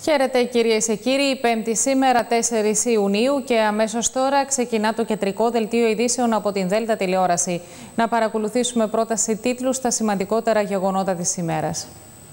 Χαίρετε κυρίες και κύριοι, Πέμπτη σήμερα 4 Ιουνίου και αμέσως τώρα ξεκινά το κεντρικό δελτίο ειδήσεων από την Δέλτα τηλεόραση. Να παρακολουθήσουμε πρώτα σε τίτλους τα σημαντικότερα γεγονότα της ημέρας.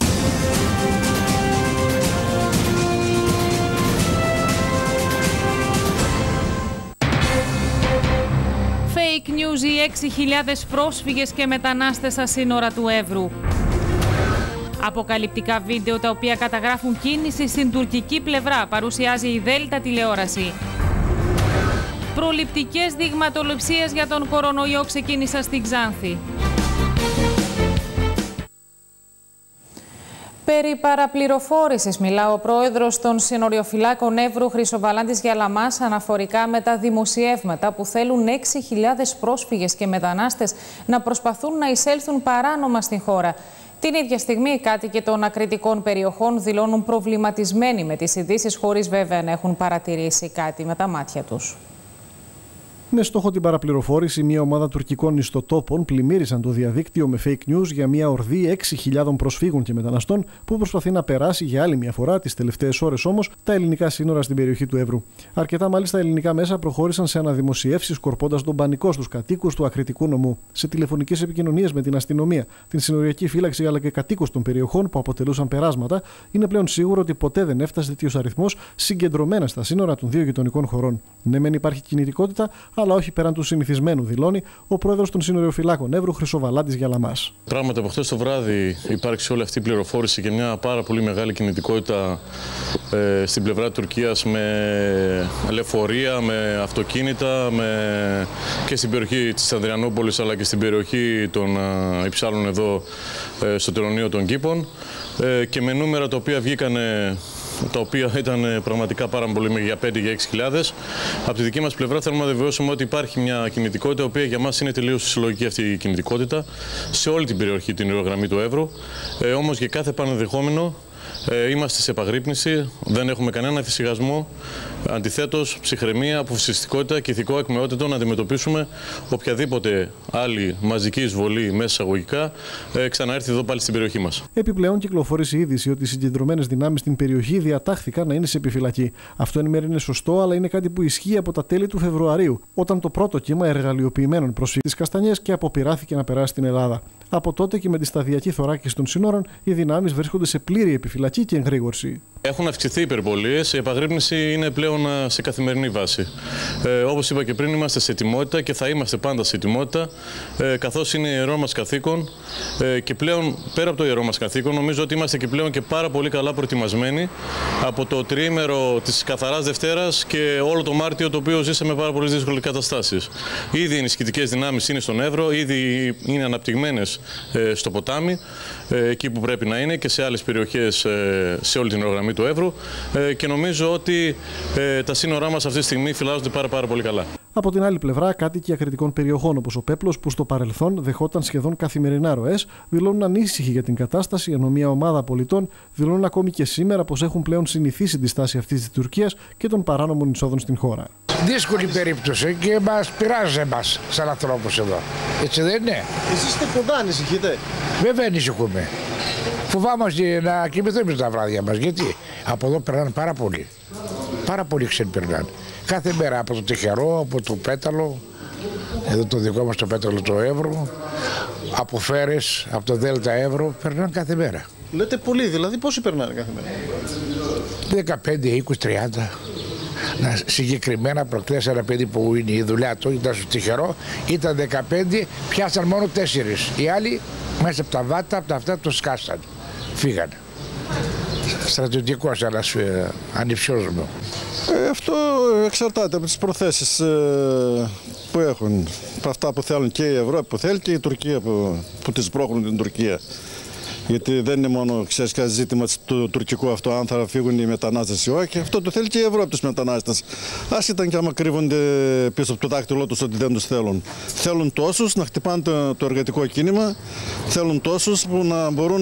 Fake news οι 6.000 πρόσφυγες και μετανάστες στα σύνορα του Εύρου. Αποκαλυπτικά βίντεο τα οποία καταγράφουν κίνηση στην τουρκική πλευρά, παρουσιάζει η Δέλτα τηλεόραση. Προληπτικές δειγματοληψίες για τον κορονοϊό ξεκίνησαν στην Ξάνθη. Περί παραπληροφόρησης μιλά ο πρόεδρος των συνοριοφυλάκων Εύρου Χρυσοβαλάντης Γιαλαμάς αναφορικά με τα δημοσιεύματα που θέλουν 6.000 πρόσφυγες και μετανάστες να προσπαθούν να εισέλθουν παράνομα στην χώρα. Την ίδια στιγμή, οι κάτοικοι των ακριτικών περιοχών δηλώνουν προβληματισμένοι με τις ειδήσεις, χωρίς βέβαια να έχουν παρατηρήσει κάτι με τα μάτια τους. Με στόχο την παραπληροφόρηση, μια ομάδα τουρκικών ιστοτόπων πλημμύρισαν το διαδίκτυο με fake news για μια ορδή 6.000 προσφύγων και μεταναστών που προσπαθεί να περάσει για άλλη μια φορά, τις τελευταίες ώρες όμως, τα ελληνικά σύνορα στην περιοχή του Εύρου. Αρκετά μάλιστα ελληνικά μέσα προχώρησαν σε αναδημοσιεύσεις, σκορπώντας τον πανικό στους κατοίκους του ακριτικού νομού. Σε τηλεφωνικές επικοινωνίες με την αστυνομία, την συνοριακή φύλαξη αλλά και κατοίκους των περιοχών που αποτελούσαν περάσματα, είναι πλέον σίγουρο ότι ποτέ δεν έφτασε τέτοιος αριθμός συγκεντρωμένα στα σύνορα των δύο γειτονικών χωρών. Ναι, μεν υπάρχει κινητικότητα, αλλά όχι πέραν του συνηθισμένου, δηλώνει ο πρόεδρος των συνοριοφυλάκων Εύρου Χρυσοβαλάντης Γιαλαμάς. Πράγματι, από χθες το βράδυ υπάρξει όλη αυτή η πληροφόρηση και μια πάρα πολύ μεγάλη κινητικότητα στην πλευρά Τουρκίας με λεωφορεία, με αυτοκίνητα, και στην περιοχή της Ανδριανούπολης αλλά και στην περιοχή των Υψάλων εδώ στο τελωνείο των Κήπων και με νούμερα τα οποία βγήκανε, τα οποία ήταν πραγματικά πάρα πολύ για 5 για 6.000. Από τη δική μας πλευρά θέλουμε να βεβαιώσουμε ότι υπάρχει μια κινητικότητα, η οποία για μας είναι τελείως συλλογική αυτή η κινητικότητα σε όλη την περιοχή, την αερογραμμή του Εύρου. Όμως για κάθε πανεδεχόμενο είμαστε σε επαγρύπνηση, δεν έχουμε κανένα εφησυχασμό. Αντιθέτως, ψυχραιμία, αποφασιστικότητα και ηθικό ακμεότητο να αντιμετωπίσουμε οποιαδήποτε άλλη μαζική εισβολή μέσα εισαγωγικά ξαναέρθει εδώ πάλι στην περιοχή μας. Επιπλέον, κυκλοφόρησε η είδηση ότι οι συγκεντρωμένες δυνάμεις στην περιοχή διατάχθηκαν να είναι σε επιφυλακή. Αυτό εν μέρει είναι σωστό, αλλά είναι κάτι που ισχύει από τα τέλη του Φεβρουαρίου, όταν το πρώτο κύμα εργαλειοποιημένων προσφύγων στις Καστανιές και αποπειράθηκε να περάσει στην Ελλάδα. Από τότε και με τη σταδιακή θωράκιση των σύνορων, οι δυνάμεις βρίσκονται σε πλήρη επιφυλακή και εγρήγορση. Έχουν αυξηθεί οι υπερβολίες, η επαγρύπνηση είναι πλέον σε καθημερινή βάση. Όπως είπα και πριν, είμαστε σε ετοιμότητα και θα είμαστε πάντα σε ετοιμότητα, καθώς είναι ιερό μας καθήκον και πλέον πέρα από το ιερό μας καθήκον, νομίζω ότι είμαστε και πλέον και πάρα πολύ καλά προετοιμασμένοι από το τριήμερο της καθαράς Δευτέρας και όλο το Μάρτιο, το οποίο ζήσαμε πάρα πολύ δύσκολες καταστάσεις. Ήδη οι ενισχυτικές δυνάμεις είναι στον Εύρο, ήδη είναι αναπτυγμένες στο ποτάμι, εκεί που πρέπει να είναι και σε άλλες περιοχές σε όλη την αερογραμμή του Εύρου και νομίζω ότι τα σύνορά μας αυτή τη στιγμή φυλάζονται πάρα πολύ καλά. Από την άλλη πλευρά, κάτοικοι ακριτικών περιοχών όπως ο Πέπλος, που στο παρελθόν δεχόταν σχεδόν καθημερινά ροές, δηλώνουν ανήσυχοι για την κατάσταση, ενώ μια ομάδα πολιτών δηλώνουν ακόμη και σήμερα πως έχουν πλέον συνηθίσει τη στάση αυτής της Τουρκίας και των παράνομων εισόδων στην χώρα. Δύσκολη περίπτωση και μας πειράζει εμάς σαν ανθρώπους εδώ. Έτσι δεν είναι? Εσείς είστε κοντά, ανησυχείτε? Βέβαια ανησυχούμε. Φοβάμαστε να κοιμηθούμε τα βράδια μας. Γιατί από εδώ περνάνε πάρα πολλοί. Πάρα πολλοί ξένοι περνάνε. Κάθε μέρα από το Τυχερό, από το Πέταλο, εδώ το δικό μας το Πέταλο το Εύρο, από Φέρες, από το Δέλτα Εύρο, περνάνε κάθε μέρα. Λέτε πολλοί, δηλαδή πόσοι περνάνε κάθε μέρα? 15, 20, 30. Συγκεκριμένα προχθές ένα παιδί που είναι η δουλειά του, ήταν στο Τυχερό, ήταν 15, πιάσαν μόνο 4. Οι άλλοι μέσα από τα βάτα, από τα αυτά το σκάσαν. Φύγανε. Στρατιωτικός ένας ανιψιός μου. Αυτό εξαρτάται από τις προθέσεις που έχουν. Από αυτά που θέλουν και η Ευρώπη που θέλει και η Τουρκία που τις πρόχνουν την Τουρκία. Γιατί δεν είναι μόνο ζήτημα του τουρκικού αυτό, αν θα φύγουν οι μετανάστες ή όχι. Αυτό το θέλει και η Ευρώπη τους μετανάστες. Άσχετα και άμα κρύβονται πίσω από το δάχτυλό τους ότι δεν τους θέλουν. Θέλουν τόσους να χτυπάνε το εργατικό κίνημα, θέλουν τόσους που να μπορούν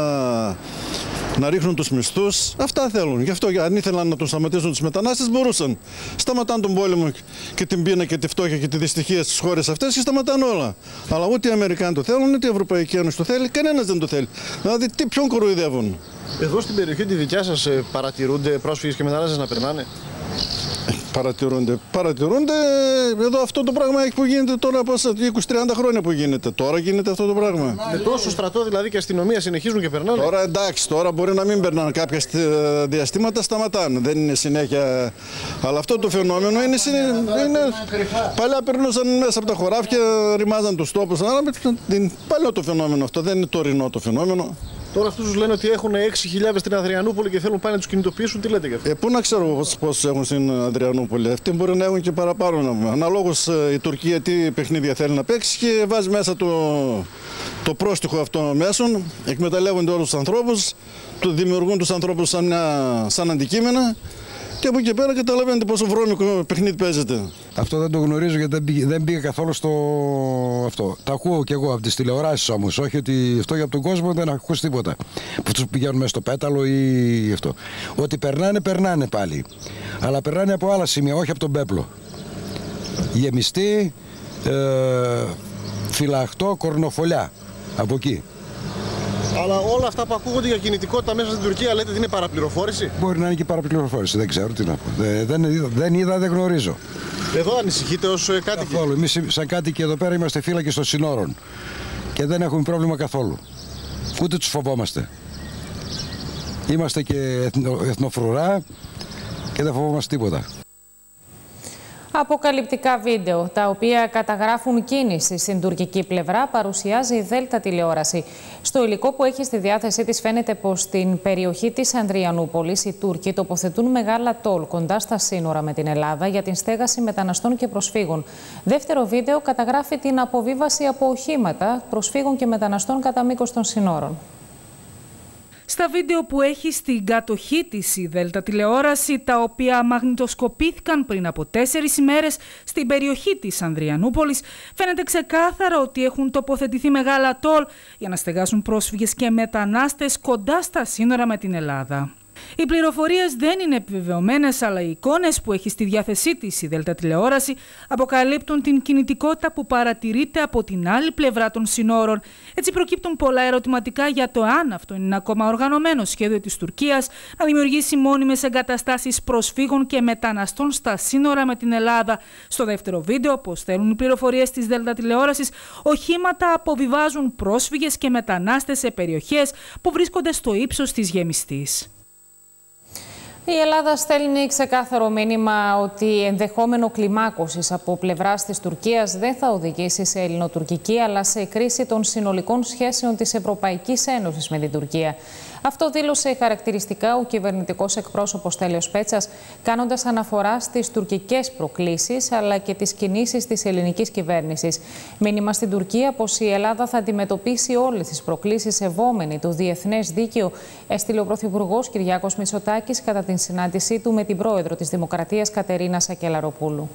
να ρίχνουν τους μισθούς. Αυτά θέλουν. Γι' αυτό, αν ήθελαν να τους σταματήσουν τους μετανάστες, μπορούσαν. Σταματάνε τον πόλεμο και την πείνα και τη φτώχεια και τη δυστυχία στις χώρες αυτές και σταματάνε όλα. Αλλά ούτε οι Αμερικάνοι το θέλουν, ούτε η Ευρωπαϊκή Ένωση το θέλει, κανένας δεν το θέλει. Δηλαδή, ποιον κοροϊδεύουν? Εδώ στην περιοχή τη δικιά σας παρατηρούνται πρόσφυγες και μετανάστες να περνάνε? Παρατηρούνται. Εδώ αυτό το πράγμα έχει που γίνεται τώρα από 20-30 χρόνια που γίνεται. Τώρα γίνεται αυτό το πράγμα. Με τόσο στρατό δηλαδή και αστυνομία συνεχίζουν και περνάνε. Τώρα εντάξει, τώρα μπορεί να μην περνάνε, κάποια διαστήματα σταματάνε. Δεν είναι συνέχεια. Αλλά αυτό το φαινόμενο είναι παλιά περνούσαν μέσα από τα χωράφια, ρημάζαν τους τόπους. Είναι παλιό το φαινόμενο αυτό, δεν είναι τωρινό το φαινόμενο. Τώρα αυτούς λένε ότι έχουν 6.000 στην Αδριανούπολη και θέλουν πάλι να τους κινητοποιήσουν. Τι λέτε γι' αυτό? Πού να ξέρω πόσους έχουν στην Αδριανούπολη. Αυτοί μπορεί να έχουν και παραπάνω. Αναλόγως η Τουρκία τι παιχνίδια θέλει να παίξει και βάζει μέσα το πρόστιχο αυτών μέσων. Εκμεταλλεύονται όλους τους ανθρώπους, δημιουργούν τους ανθρώπους σαν αντικείμενα. Και από εκεί πέρα καταλαβαίνετε πόσο βρώμικο παιχνίδι παίζεται. Αυτό δεν το γνωρίζω γιατί δεν πήγα καθόλου στο αυτό. Τα ακούω κι εγώ από τις τηλεοράσεις όμως. Όχι ότι αυτό για από τον κόσμο δεν ακούω τίποτα. Από αυτούς που πηγαίνουν μέσα στο πέταλο ή αυτό. Ότι περνάνε πάλι. Αλλά περνάνε από άλλα σημεία, όχι από τον πέπλο. Γεμιστή, φυλαχτό, κορνοφολιά. Από εκεί. Αλλά όλα αυτά που ακούγονται για κινητικότητα μέσα στην Τουρκία λέτε ότι είναι παραπληροφόρηση? Μπορεί να είναι και παραπληροφόρηση, δεν ξέρω τι να πω. Δεν είδα, δεν γνωρίζω. Εδώ ανησυχείτε ως κάτοικοι? Καθόλου. Εμείς σαν κάτοικοι εδώ πέρα είμαστε φύλακες των συνόρων και δεν έχουμε πρόβλημα καθόλου. Ούτε τους φοβόμαστε. Είμαστε και εθνοφρουρά και δεν φοβόμαστε τίποτα. Αποκαλυπτικά βίντεο, τα οποία καταγράφουν κίνηση στην τουρκική πλευρά, παρουσιάζει η Δέλτα τηλεόραση. Στο υλικό που έχει στη διάθεσή της φαίνεται πως στην περιοχή της Ανδριανούπολης οι Τούρκοι τοποθετούν μεγάλα τόλ κοντά στα σύνορα με την Ελλάδα για την στέγαση μεταναστών και προσφύγων. Δεύτερο βίντεο καταγράφει την αποβίβαση από οχήματα προσφύγων και μεταναστών κατά μήκος των συνόρων. Στα βίντεο που έχει στην κατοχή της η Δέλτα τηλεόραση, τα οποία μαγνητοσκοπήθηκαν πριν από 4 ημέρες στην περιοχή της Ανδριανούπολης, φαίνεται ξεκάθαρα ότι έχουν τοποθετηθεί μεγάλα τόλ για να στεγάσουν πρόσφυγες και μετανάστες κοντά στα σύνορα με την Ελλάδα. Οι πληροφορίες δεν είναι επιβεβαιωμένες, αλλά οι εικόνες που έχει στη διάθεσή της η Δέλτα τηλεόραση αποκαλύπτουν την κινητικότητα που παρατηρείται από την άλλη πλευρά των συνόρων. Έτσι προκύπτουν πολλά ερωτηματικά για το αν αυτό είναι ένα ακόμα οργανωμένο σχέδιο της Τουρκίας να δημιουργήσει μόνιμες εγκαταστάσεις προσφύγων και μεταναστών στα σύνορα με την Ελλάδα. Στο δεύτερο βίντεο, όπως στέλνουν οι πληροφορίες της Δέλτα τηλεόρασης, οχήματα αποβιβάζουν πρόσφυγες και μετανάστες σε περιοχές που βρίσκονται στο ύψος της γεμιστής. Η Ελλάδα στέλνει ξεκάθαρο μήνυμα ότι ενδεχόμενο κλιμάκωσης από πλευράς της Τουρκίας δεν θα οδηγήσει σε ελληνοτουρκική αλλά σε κρίση των συνολικών σχέσεων της Ευρωπαϊκής Ένωσης με την Τουρκία. Αυτό δήλωσε χαρακτηριστικά ο κυβερνητικός εκπρόσωπος Στέλιος Πέτσας, κάνοντας αναφορά στις τουρκικές προκλήσεις αλλά και τις κινήσεις της ελληνικής κυβέρνησης. Μήνυμα στην Τουρκία πως η Ελλάδα θα αντιμετωπίσει όλες τις προκλήσεις σεβόμενη το διεθνές δίκαιο, έστειλε ο Πρωθυπουργός Κυριάκος Μητσοτάκης κατά την συνάντησή του με την πρόεδρο της Δημοκρατίας Κατερίνα Σακελαροπούλου.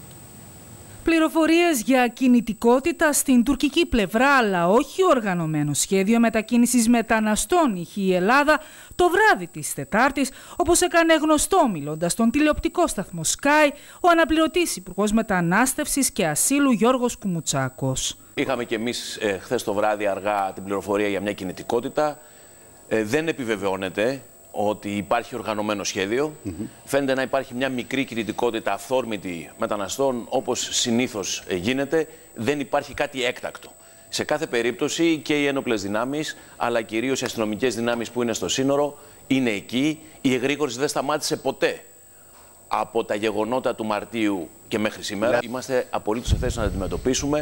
Πληροφορίες για κινητικότητα στην τουρκική πλευρά, αλλά όχι οργανωμένο σχέδιο μετακίνησης μεταναστών είχε η Ελλάδα το βράδυ της Τετάρτης, όπως έκανε γνωστό μιλώντας στον τηλεοπτικό σταθμό Sky ο αναπληρωτής Υπουργός Μετανάστευσης και Ασύλου Γιώργος Κουμουτσάκος. Είχαμε και εμείς χθες το βράδυ αργά την πληροφορία για μια κινητικότητα. Δεν επιβεβαιώνεται ότι υπάρχει οργανωμένο σχέδιο. Φαίνεται να υπάρχει μια μικρή κινητικότητα αυθόρμητη μεταναστών, όπως συνήθως γίνεται. Δεν υπάρχει κάτι έκτακτο. Σε κάθε περίπτωση και οι ένοπλες δυνάμεις, αλλά κυρίως οι αστυνομικές δυνάμεις που είναι στο σύνορο, είναι εκεί. Η εγρήγορση δεν σταμάτησε ποτέ από τα γεγονότα του Μαρτίου και μέχρι σήμερα. Είμαστε απολύτως σε θέση να τα αντιμετωπίσουμε.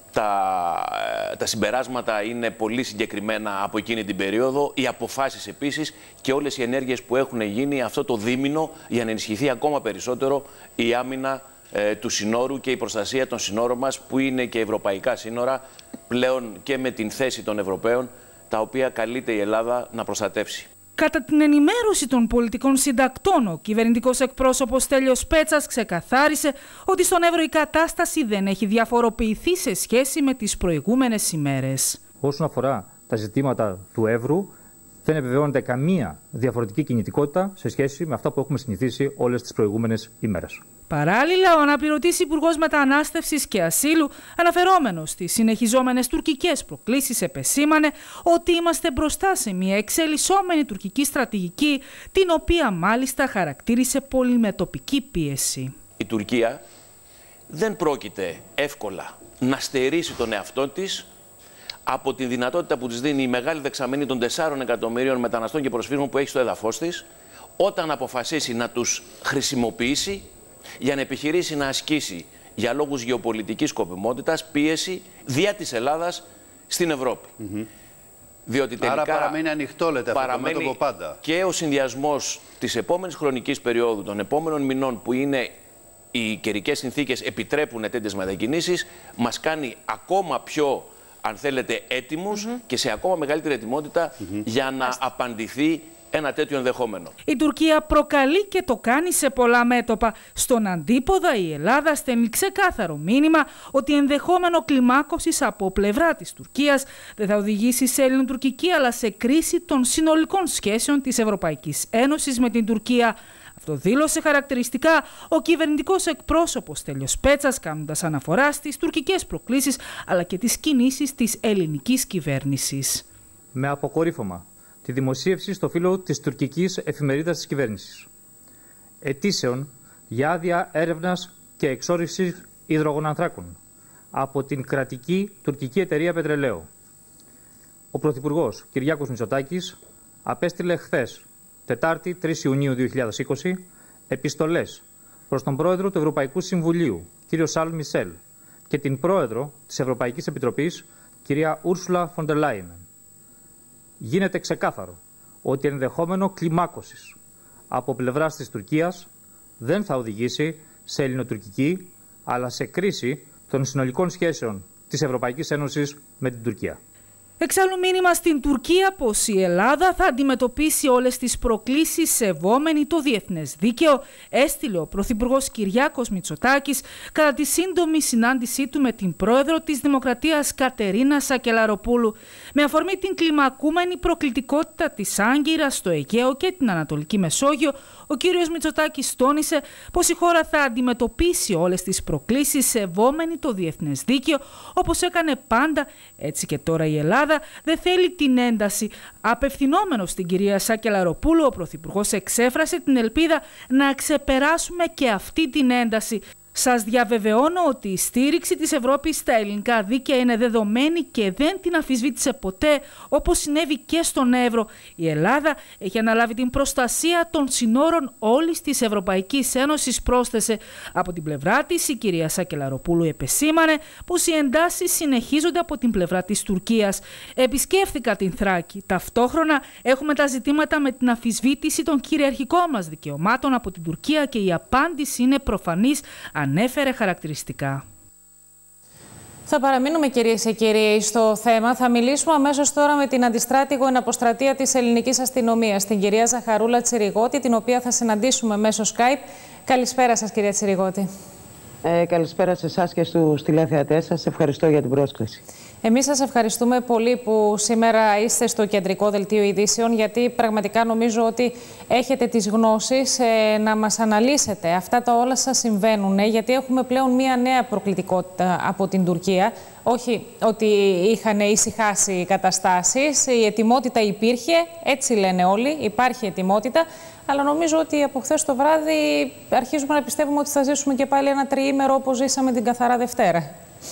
Τα συμπεράσματα είναι πολύ συγκεκριμένα από εκείνη την περίοδο, οι αποφάσεις επίσης και όλες οι ενέργειες που έχουν γίνει αυτό το δίμηνο για να ενισχυθεί ακόμα περισσότερο η άμυνα του συνόρου και η προστασία των συνόρων μας, που είναι και ευρωπαϊκά σύνορα πλέον και με την θέση των Ευρωπαίων, τα οποία καλείται η Ελλάδα να προστατεύσει. Κατά την ενημέρωση των πολιτικών συντακτών, ο κυβερνητικός εκπρόσωπος Στέλιος Πέτσας ξεκαθάρισε ότι στον Εύρο η κατάσταση δεν έχει διαφοροποιηθεί σε σχέση με τις προηγούμενες ημέρες. Όσον αφορά τα ζητήματα του Εύρου, δεν επιβεβαιώνεται καμία διαφορετική κινητικότητα σε σχέση με αυτά που έχουμε συνηθίσει όλες τις προηγούμενες ημέρες. Παράλληλα, ο αναπληρωτής Υπουργός Μετανάστευσης και Ασύλου, αναφερόμενος στις συνεχιζόμενες τουρκικές προκλήσεις, επεσήμανε ότι είμαστε μπροστά σε μια εξελισσόμενη τουρκική στρατηγική, την οποία μάλιστα χαρακτήρισε πολυμετωπική πίεση. Η Τουρκία δεν πρόκειται εύκολα να στερήσει τον εαυτό της από τη δυνατότητα που της δίνει η μεγάλη δεξαμενή των 4 εκατομμυρίων μεταναστών και προσφύγων που έχει στο έδαφος της, όταν αποφασίσει να τους χρησιμοποιήσει για να επιχειρήσει να ασκήσει για λόγους γεωπολιτικής σκοπιμότητας πίεση δια της Ελλάδας στην Ευρώπη. Διότι τελικά άρα παραμένει ανοιχτό, λέτε, αυτό το μέτωπο πάντα. Και ο συνδυασμός της επόμενης χρονικής περίοδου, των επόμενων μηνών που είναι οι καιρικές συνθήκες επιτρέπουν τέτοιες μετακινήσεις, μας κάνει ακόμα πιο, αν θέλετε, έτοιμους και σε ακόμα μεγαλύτερη ετοιμότητα για να απαντηθεί ένα τέτοιο ενδεχόμενο. Η Τουρκία προκαλεί και το κάνει σε πολλά μέτωπα. Στον αντίποδα, η Ελλάδα στέλνει ξεκάθαρο μήνυμα ότι ενδεχόμενο κλιμάκωσης από πλευρά της Τουρκίας δεν θα οδηγήσει σε ελληνοτουρκική αλλά σε κρίση των συνολικών σχέσεων της Ευρωπαϊκής Ένωσης με την Τουρκία. Αυτό δήλωσε χαρακτηριστικά ο κυβερνητικός εκπρόσωπος Στέλιος Πέτσας, κάνοντας αναφορά στις τουρκικές προκλήσεις αλλά και τις κινήσεις της ελληνικής κυβέρνησης. Με αποκορύφωμα τη δημοσίευση στο φύλλο της τουρκικής εφημερίδας της κυβέρνησης αιτήσεων για άδεια έρευνας και εξόρυξης υδρογονανθράκων από την κρατική τουρκική εταιρεία πετρελαίου. Ο Πρωθυπουργός Κυριάκος Μητσοτάκης απέστειλε χθες, Τετάρτη 3 Ιουνίου 2020, επιστολές προς τον Πρόεδρο του Ευρωπαϊκού Συμβουλίου, κύριο Σαρλ Μισελ, και την Πρόεδρο της Ευρωπαϊκής Επιτροπής, κυρία Ούρσουλα φον ντερ Λάιεν. Γίνεται ξεκάθαρο ότι ενδεχόμενο κλιμάκωσης από πλευράς της Τουρκίας δεν θα οδηγήσει σε ελληνοτουρκική, αλλά σε κρίση των συνολικών σχέσεων της Ευρωπαϊκής Ένωσης με την Τουρκία. Εξάλλου, μήνυμα στην Τουρκία πως η Ελλάδα θα αντιμετωπίσει όλες τις προκλήσεις σεβόμενη το διεθνές δίκαιο, έστειλε ο Πρωθυπουργός Κυριάκος Μητσοτάκης κατά τη σύντομη συνάντησή του με την πρόεδρο της Δημοκρατίας Κατερίνα Σακελαροπούλου. Με αφορμή την κλιμακούμενη προκλητικότητα της Άγκυρας στο Αιγαίο και την Ανατολική Μεσόγειο, ο κύριος Μητσοτάκης τόνισε πως η χώρα θα αντιμετωπίσει όλες τις προκλήσεις σεβόμενη το διεθνές δίκαιο, όπως έκανε πάντα, έτσι και τώρα η Ελλάδα δεν θέλει την ένταση. Απευθυνόμενος στην κυρία Σακελαροπούλου, ο Πρωθυπουργός εξέφρασε την ελπίδα να ξεπεράσουμε και αυτή την ένταση. Σας διαβεβαιώνω ότι η στήριξη της Ευρώπης στα ελληνικά δίκαια είναι δεδομένη και δεν την αμφισβήτησε ποτέ, όπως συνέβη και στον Εύρο. Η Ελλάδα έχει αναλάβει την προστασία των συνόρων όλης της Ευρωπαϊκής Ένωσης, πρόσθεσε. Από την πλευρά της, η κυρία Σακελαροπούλου επεσήμανε πως οι εντάσεις συνεχίζονται από την πλευρά της Τουρκίας. Επισκέφθηκα την Θράκη. Ταυτόχρονα έχουμε τα ζητήματα με την αμφισβήτηση των κυριαρχικών μας δικαιωμάτων από την Τουρκία και η απάντηση είναι προφανής, ανέφερε χαρακτηριστικά. Θα παραμείνουμε, κυρίες και κύριοι, στο θέμα. Θα μιλήσουμε αμέσως τώρα με την αντιστράτηγο εν αποστρατεία της ελληνικής αστυνομίας, την κυρία Ζαχαρούλα Τσιριγώτη, την οποία θα συναντήσουμε μέσω Skype. Καλησπέρα σας, κυρία Τσιριγώτη. Καλησπέρα σε εσάς και στους τηλεθεατές σας. Ευχαριστώ για την πρόσκληση. Εμείς σας ευχαριστούμε πολύ που σήμερα είστε στο κεντρικό δελτίο ειδήσεων, γιατί πραγματικά νομίζω ότι έχετε τις γνώσεις να μας αναλύσετε αυτά τα όλα σας συμβαίνουν, γιατί έχουμε πλέον μια νέα προκλητικότητα από την Τουρκία. Όχι ότι είχαν ησυχάσει οι καταστάσεις, η ετοιμότητα υπήρχε, έτσι λένε όλοι, υπάρχει ετοιμότητα, αλλά νομίζω ότι από χθες το βράδυ αρχίζουμε να πιστεύουμε ότι θα ζήσουμε και πάλι ένα τριήμερο όπως ζήσαμε την καθαρά Δευτέρα.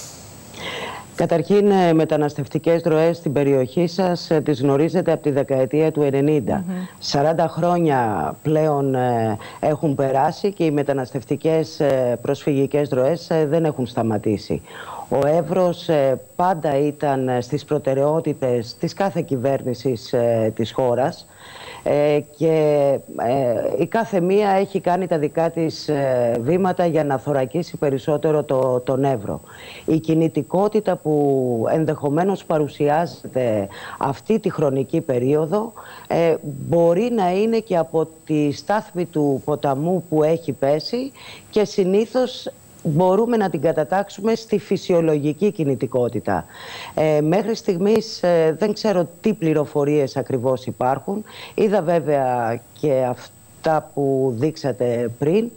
Καταρχήν, μεταναστευτικές ροές στην περιοχή σας τις γνωρίζετε από τη δεκαετία του 90. 40 χρόνια πλέον έχουν περάσει και οι μεταναστευτικές προσφυγικές ροές δεν έχουν σταματήσει. Ο Εύρος πάντα ήταν στις προτεραιότητες της κάθε κυβέρνησης της χώρας και η κάθε μία έχει κάνει τα δικά της βήματα για να θωρακίσει περισσότερο τον Εύρο. Η κινητικότητα που ενδεχομένως παρουσιάζεται αυτή τη χρονική περίοδο μπορεί να είναι και από τη στάθμη του ποταμού που έχει πέσει και συνήθως μπορούμε να την κατατάξουμε στη φυσιολογική κινητικότητα. Μέχρι στιγμής δεν ξέρω τι πληροφορίες ακριβώς υπάρχουν. Είδα βέβαια και αυτά που δείξατε πριν,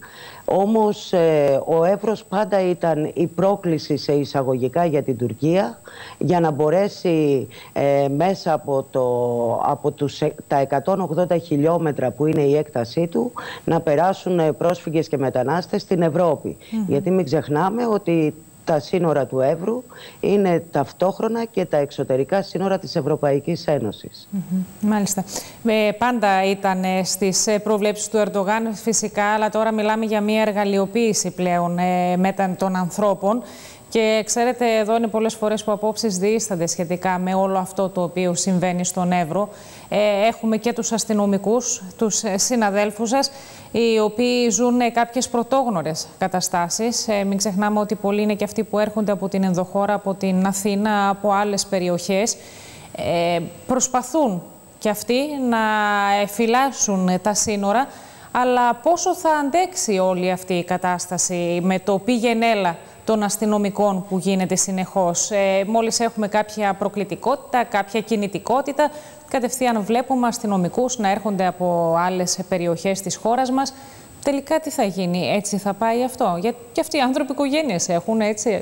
Όμως ο Εύρος πάντα ήταν η πρόκληση σε εισαγωγικά για την Τουρκία, για να μπορέσει μέσα από τα 180 χιλιόμετρα που είναι η έκτασή του να περάσουν πρόσφυγες και μετανάστες στην Ευρώπη. Γιατί μην ξεχνάμε ότι τα σύνορα του Εύρου είναι ταυτόχρονα και τα εξωτερικά σύνορα της Ευρωπαϊκής Ένωσης. Μάλιστα. Πάντα ήταν στις προβλέψεις του Ερντογάν φυσικά, αλλά τώρα μιλάμε για μια εργαλειοποίηση πλέον των ανθρώπων. Και ξέρετε, εδώ είναι πολλές φορές που απόψεις διείστανται σχετικά με όλο αυτό το οποίο συμβαίνει στον Εύρο. Έχουμε και τους αστυνομικούς, τους συναδέλφους σας, οι οποίοι ζουν κάποιες πρωτόγνωρες καταστάσεις. Μην ξεχνάμε ότι πολλοί είναι και αυτοί που έρχονται από την ενδοχώρα, από την Αθήνα, από άλλες περιοχές. Προσπαθούν και αυτοί να φυλάσσουν τα σύνορα, αλλά πόσο θα αντέξει όλη αυτή η κατάσταση με το πήγαινε-έλα των αστυνομικών που γίνεται συνεχώς? Μόλις έχουμε κάποια προκλητικότητα, κάποια κινητικότητα, κατευθείαν βλέπουμε αστυνομικούς να έρχονται από άλλες περιοχές της χώρας μας. Τελικά τι θα γίνει? Έτσι θα πάει αυτό? Γιατί και αυτοί οι άνθρωποι οικογένειες έχουν, έτσι.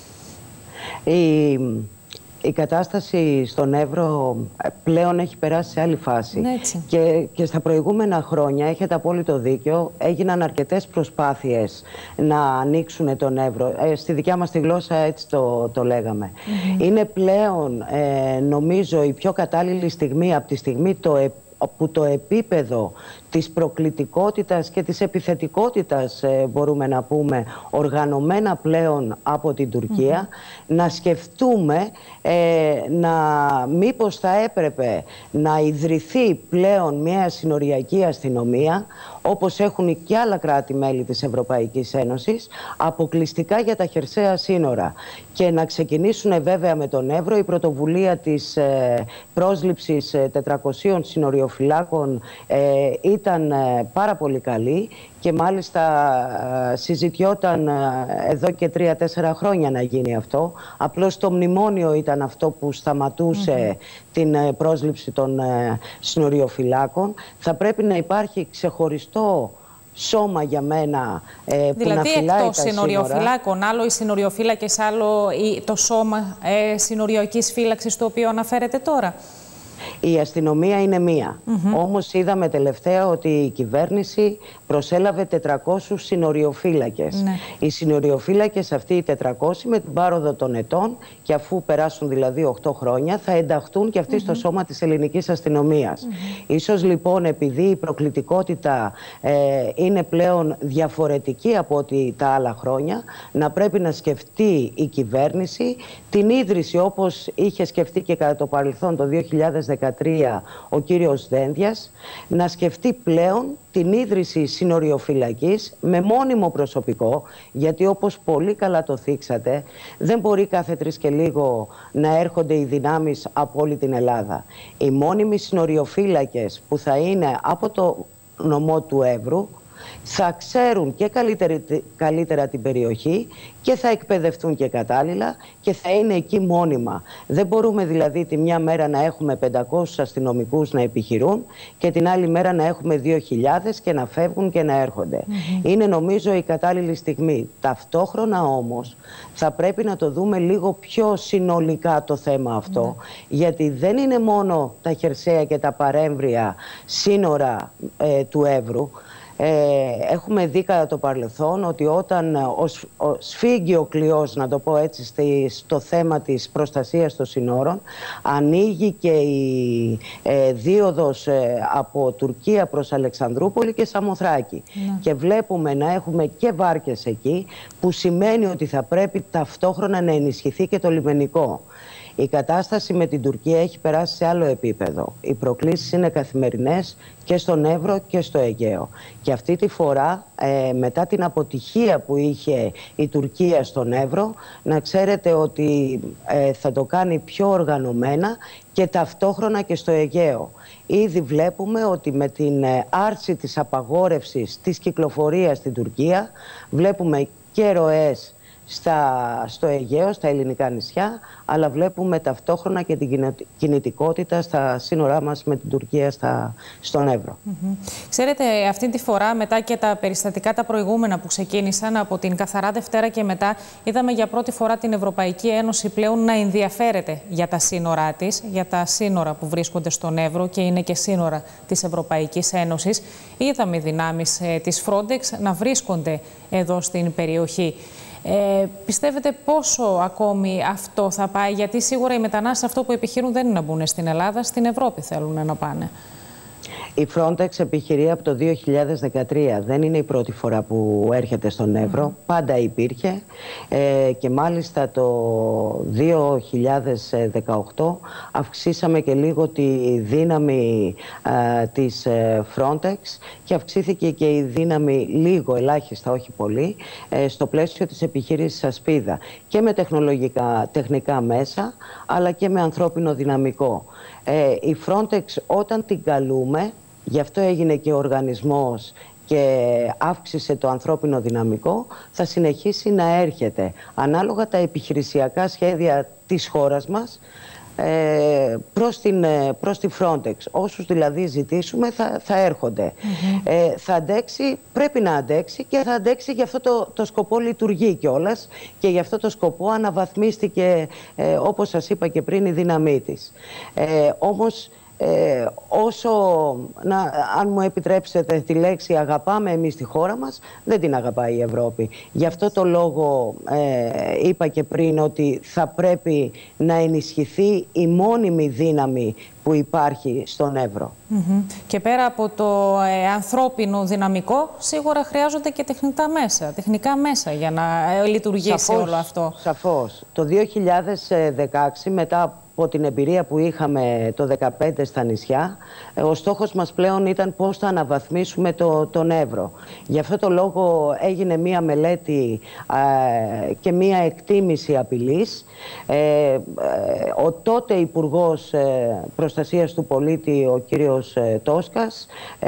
Η κατάσταση στον Εύρο πλέον έχει περάσει σε άλλη φάση. Και στα προηγούμενα χρόνια, έχετε απόλυτο δίκιο, έγιναν αρκετές προσπάθειες να ανοίξουν τον Εύρο. Στη δικιά μας τη γλώσσα έτσι το λέγαμε. Είναι πλέον, νομίζω, η πιο κατάλληλη στιγμή από τη στιγμή που το επίπεδο της προκλητικότητας και της επιθετικότητας, μπορούμε να πούμε, οργανωμένα πλέον από την Τουρκία, να σκεφτούμε μήπως θα έπρεπε να ιδρυθεί πλέον μια συνοριακή αστυνομία, όπως έχουν και άλλα κράτη-μέλη της Ευρωπαϊκής Ένωσης, αποκλειστικά για τα χερσαία σύνορα. Και να ξεκινήσουν βέβαια με τον Εύρο. Η πρωτοβουλία της πρόσληψης 400 συνοριοφυλάκων ήταν πάρα πολύ καλή και μάλιστα συζητιόταν εδώ και 3-4 χρόνια να γίνει αυτό. Απλώς το μνημόνιο ήταν αυτό που σταματούσε την πρόσληψη των συνοριοφυλάκων. Θα πρέπει να υπάρχει ξεχωριστό σώμα για μένα που δηλαδή, να φυλάει εκτός τα συνοριοφυλάκων, άλλο οι συνοριοφύλακες, άλλο το σώμα συνοριακής φύλαξης το οποίο αναφέρεται τώρα. Η αστυνομία είναι μία. Όμως είδαμε τελευταία ότι η κυβέρνηση προσέλαβε 400 συνοριοφύλακες. Οι συνοριοφύλακες αυτοί οι 400 με την πάροδο των ετών, και αφού περάσουν δηλαδή 8 χρόνια, θα ενταχθούν και αυτοί στο σώμα της ελληνικής αστυνομίας. Ίσως λοιπόν, επειδή η προκλητικότητα είναι πλέον διαφορετική από ό,τι τα άλλα χρόνια, να πρέπει να σκεφτεί η κυβέρνηση την ίδρυση, όπως είχε σκεφτεί και κατά το παρελθόν το 2013 ο κύριος Δένδιας, να σκεφτεί πλέον την ίδρυση συνοριοφυλακής με μόνιμο προσωπικό, γιατί όπως πολύ καλά το θίξατε, δεν μπορεί κάθε 3 και λίγο να έρχονται οι δυνάμεις από όλη την Ελλάδα. Οι μόνιμοι συνοριοφύλακες που θα είναι από το νομό του Εύρου θα ξέρουν και καλύτερα την περιοχή και θα εκπαιδευτούν και κατάλληλα και θα είναι εκεί μόνιμα. Δεν μπορούμε δηλαδή τη μια μέρα να έχουμε 500 αστυνομικούς να επιχειρούν και την άλλη μέρα να έχουμε 2.000 και να φεύγουν και να έρχονται. Είναι νομίζω η κατάλληλη στιγμή. Ταυτόχρονα όμως θα πρέπει να το δούμε λίγο πιο συνολικά το θέμα αυτό, γιατί δεν είναι μόνο τα χερσαία και τα παρέμβρια σύνορα του Εύρου. Έχουμε δει κατά το παρελθόν ότι όταν σφίγγει ο κλειός, να το πω έτσι, στο θέμα της προστασίας των συνόρων, ανοίγει και η δίωδος από Τουρκία προς Αλεξανδρούπολη και Σαμοθράκη. Και βλέπουμε να έχουμε και βάρκες εκεί, που σημαίνει ότι θα πρέπει ταυτόχρονα να ενισχυθεί και το λιμενικό. Η κατάσταση με την Τουρκία έχει περάσει σε άλλο επίπεδο. Οι προκλήσεις είναι καθημερινές και στον Εύρο και στο Αιγαίο. Και αυτή τη φορά, μετά την αποτυχία που είχε η Τουρκία στον Εύρο, να ξέρετε ότι θα το κάνει πιο οργανωμένα και ταυτόχρονα και στο Αιγαίο. Ήδη βλέπουμε ότι με την άρση της απαγόρευσης της κυκλοφορίας στην Τουρκία, βλέπουμε και ροές στο Αιγαίο, στα ελληνικά νησιά, αλλά βλέπουμε ταυτόχρονα και την κινητικότητα στα σύνορά μας με την Τουρκία στον Εύρο. Ξέρετε, αυτή τη φορά, μετά και τα περιστατικά τα προηγούμενα που ξεκίνησαν από την Καθαρά Δευτέρα και μετά, είδαμε για πρώτη φορά την Ευρωπαϊκή Ένωση πλέον να ενδιαφέρεται για τα σύνορά της, για τα σύνορα που βρίσκονται στον Εύρο και είναι και σύνορα της Ευρωπαϊκής Ένωσης. Είδαμε δυνάμεις της Frontex να βρίσκονται εδώ στην περιοχή. Πιστεύετε πόσο ακόμη αυτό θα πάει, γιατί σίγουρα οι μετανάστες αυτό που επιχειρούν δεν είναι να μπουν στην Ελλάδα, στην Ευρώπη θέλουν να πάνε. Η Frontex επιχειρεί από το 2013. Δεν είναι η πρώτη φορά που έρχεται στον Εύρο. Πάντα υπήρχε και μάλιστα το 2018 αυξήσαμε και λίγο τη δύναμη της Frontex και αυξήθηκε και η δύναμη λίγο, ελάχιστα, όχι πολύ, στο πλαίσιο της επιχείρησης Ασπίδα και με τεχνικά μέσα αλλά και με ανθρώπινο δυναμικό. Η Frontex όταν την καλούμε, γι' αυτό έγινε και ο οργανισμός και αύξησε το ανθρώπινο δυναμικό, θα συνεχίσει να έρχεται. Ανάλογα τα επιχειρησιακά σχέδια της χώρας μας προς τη Frontex. Όσους δηλαδή ζητήσουμε θα έρχονται. Θα αντέξει, πρέπει να αντέξει και θα αντέξει, γι' αυτό το σκοπό λειτουργεί κιόλας και γι' αυτό το σκοπό αναβαθμίστηκε, όπως σας είπα και πριν, η δύναμή της. Όμως αν μου επιτρέψετε τη λέξη, αγαπάμε εμείς τη χώρα μας, δεν την αγαπάει η Ευρώπη. Γι' αυτό το λόγο είπα και πριν ότι θα πρέπει να ενισχυθεί η μόνιμη δύναμη που υπάρχει στον Εύρο. Και πέρα από το ανθρώπινο δυναμικό, σίγουρα χρειάζονται και τεχνικά μέσα για να λειτουργήσει όλο αυτό. Σαφώς. Το 2016, μετά από την εμπειρία που είχαμε το 2015 στα νησιά, ο στόχος μας πλέον ήταν πώς θα αναβαθμίσουμε τον Εύρο. Γι' αυτό το λόγο έγινε μία μελέτη και μία εκτίμηση απειλής. Ο τότε Υπουργός Προστασίας του Πολίτη, ο κύριος Τόσκας,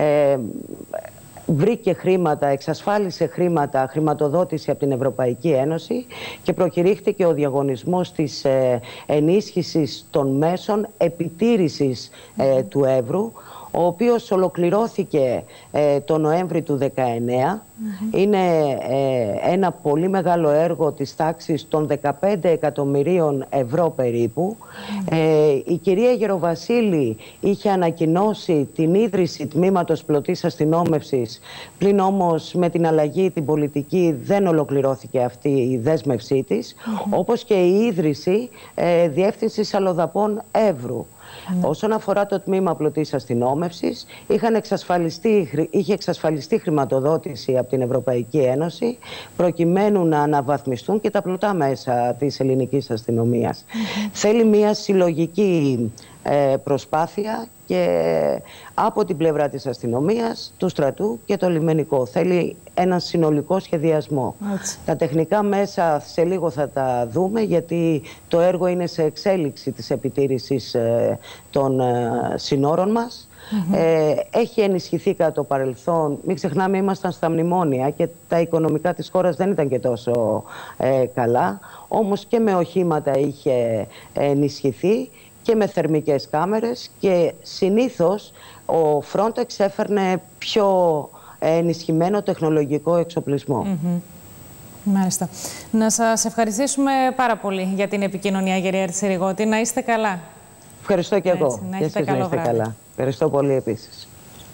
βρήκε χρήματα, εξασφάλισε χρηματοδότηση από την Ευρωπαϊκή Ένωση και προκηρύχθηκε ο διαγωνισμός της ενίσχυσης των μέσων επιτήρησης του Εύρου, ο οποίος ολοκληρώθηκε το Νοέμβρη του 2019. Είναι ένα πολύ μεγάλο έργο της τάξης των 15 εκατομμυρίων ευρώ περίπου. Η κυρία Γεροβασίλη είχε ανακοινώσει την ίδρυση τμήματος πλωτής αστυνόμευσης, πλην όμως με την αλλαγή την πολιτική δεν ολοκληρώθηκε αυτή η δέσμευσή της, όπως και η ίδρυση διεύθυνσης αλλοδαπών Εύρου. Όσον αφορά το τμήμα πλωτής αστυνόμευσης, είχε εξασφαλιστεί χρηματοδότηση από την Ευρωπαϊκή Ένωση προκειμένου να αναβαθμιστούν και τα πλωτά μέσα της ελληνικής αστυνομίας. Θέλει μια συλλογική προσπάθεια και από την πλευρά της αστυνομίας, του στρατού και το λιμενικό. Θέλει έναν συνολικό σχεδιασμό. Τα τεχνικά μέσα σε λίγο θα τα δούμε, γιατί το έργο είναι σε εξέλιξη της επιτήρησης των συνόρων μας. Έχει ενισχυθεί κατά το παρελθόν. Μην ξεχνάμε, ήμασταν στα μνημόνια και τα οικονομικά της χώρας δεν ήταν και τόσο καλά. Όμως και με οχήματα είχε ενισχυθεί και με θερμικές κάμερες και συνήθως ο Frontex έφερνε πιο ενισχυμένο τεχνολογικό εξοπλισμό. Μάλιστα. Να σας ευχαριστήσουμε πάρα πολύ για την επικοινωνία, κυρία Ερτσιριγώτη. Να είστε καλά. Ευχαριστώ και εγώ. Να είστε καλά. Ευχαριστώ πολύ επίσης.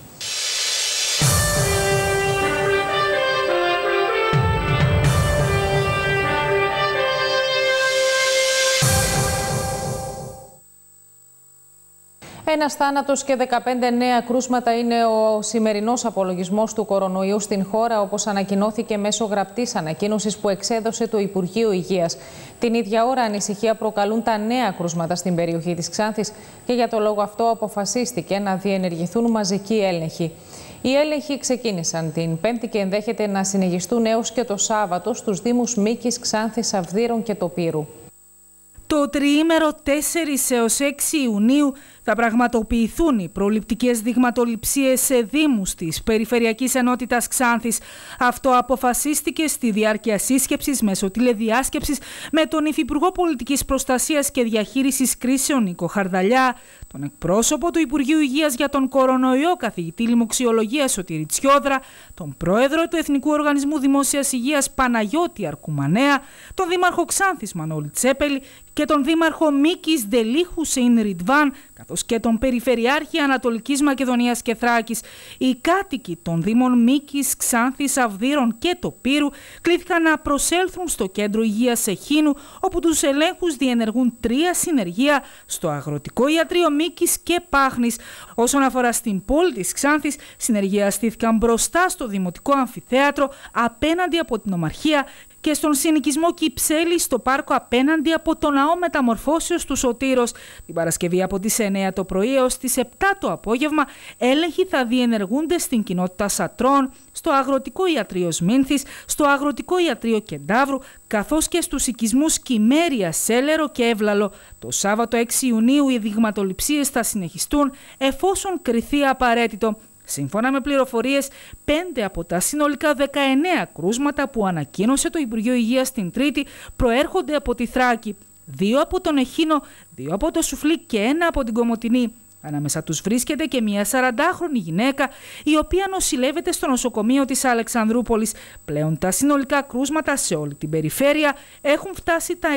Ένας θάνατος και 15 νέα κρούσματα είναι ο σημερινός απολογισμός του κορονοϊού στην χώρα, όπως ανακοινώθηκε μέσω γραπτής ανακοίνωσης που εξέδωσε το Υπουργείο Υγείας. Την ίδια ώρα ανησυχία προκαλούν τα νέα κρούσματα στην περιοχή της Ξάνθης και για το λόγο αυτό αποφασίστηκε να διενεργηθούν μαζικοί έλεγχοι. Οι έλεγχοι ξεκίνησαν την Πέμπτη και ενδέχεται να συνεχιστούν έως και το Σάββατο στους Δήμους Μίκης, Ξάνθης, Αυδείρων και Τοπύρου. Το τριήμερο 4 έως 6 Ιουνίου Θα πραγματοποιηθούν οι προληπτικές δειγματοληψίες σε δήμους της Περιφερειακής Ενότητας Ξάνθης. Αυτό αποφασίστηκε στη διάρκεια σύσκεψης μέσω τηλεδιάσκεψης με τον Υφυπουργό Πολιτικής Προστασίας και Διαχείρισης Κρίσεων Νίκο Χαρδαλιά, τον εκπρόσωπο του Υπουργείου Υγείας για τον κορονοϊό καθηγητή λοιμοξιολογίας Σωτήρη Τσιόδρα, τον πρόεδρο του Εθνικού Οργανισμού Δημόσιας Υγείας Παναγιώτη Αρκουμανέα, τον δήμαρχο Ξάνθης Μανώλη Τσέπελη και τον δήμαρχο Μίκης Ντελή Χουσέιν Ριτβάν, καθώς και τον Περιφερειάρχη Ανατολικής Μακεδονίας και Θράκης. Οι κάτοικοι των δήμων Μίκης, Ξάνθης, Αυδείρων και Τοπύρου κλήθηκαν να προσέλθουν στο κέντρο υγείας Εχίνου, όπου τους ελέγχους διενεργούν 3 συνεργεία στο Αγροτικό Ιατρείο Μίκης και Πάχνης. Όσον αφορά στην πόλη της Ξάνθης, συνεργεία στήθηκαν μπροστά στο Δημοτικό Αμφιθέατρο απέναντι από την Ομαρχία και στον συνοικισμό Κυψέλη στο πάρκο απέναντι από το Ναό Μεταμορφώσεως του Σωτήρος. Την Παρασκευή από τις 9 το πρωί έως τις 7 το απόγευμα έλεγχοι θα διενεργούνται στην κοινότητα Σατρών, στο Αγροτικό Ιατρείο Σμήνθης, στο Αγροτικό Ιατρείο Κεντάβρου, καθώς και στους οικισμούς Κυμέρια, Σέλερο και Εύλαλο. Το Σάββατο 6 Ιουνίου οι δειγματοληψίες θα συνεχιστούν εφόσον κριθεί απαραίτητο. Σύμφωνα με πληροφορίες, 5 από τα συνολικά 19 κρούσματα που ανακοίνωσε το Υπουργείο Υγείας την Τρίτη προέρχονται από τη Θράκη. 2 από τον Εχίνο, 2 από το Σουφλί και 1 από την Κομοτηνή. Ανάμεσα τους βρίσκεται και μια 40χρονη γυναίκα, η οποία νοσηλεύεται στο νοσοκομείο της Αλεξανδρούπολης. Πλέον τα συνολικά κρούσματα σε όλη την περιφέρεια έχουν φτάσει τα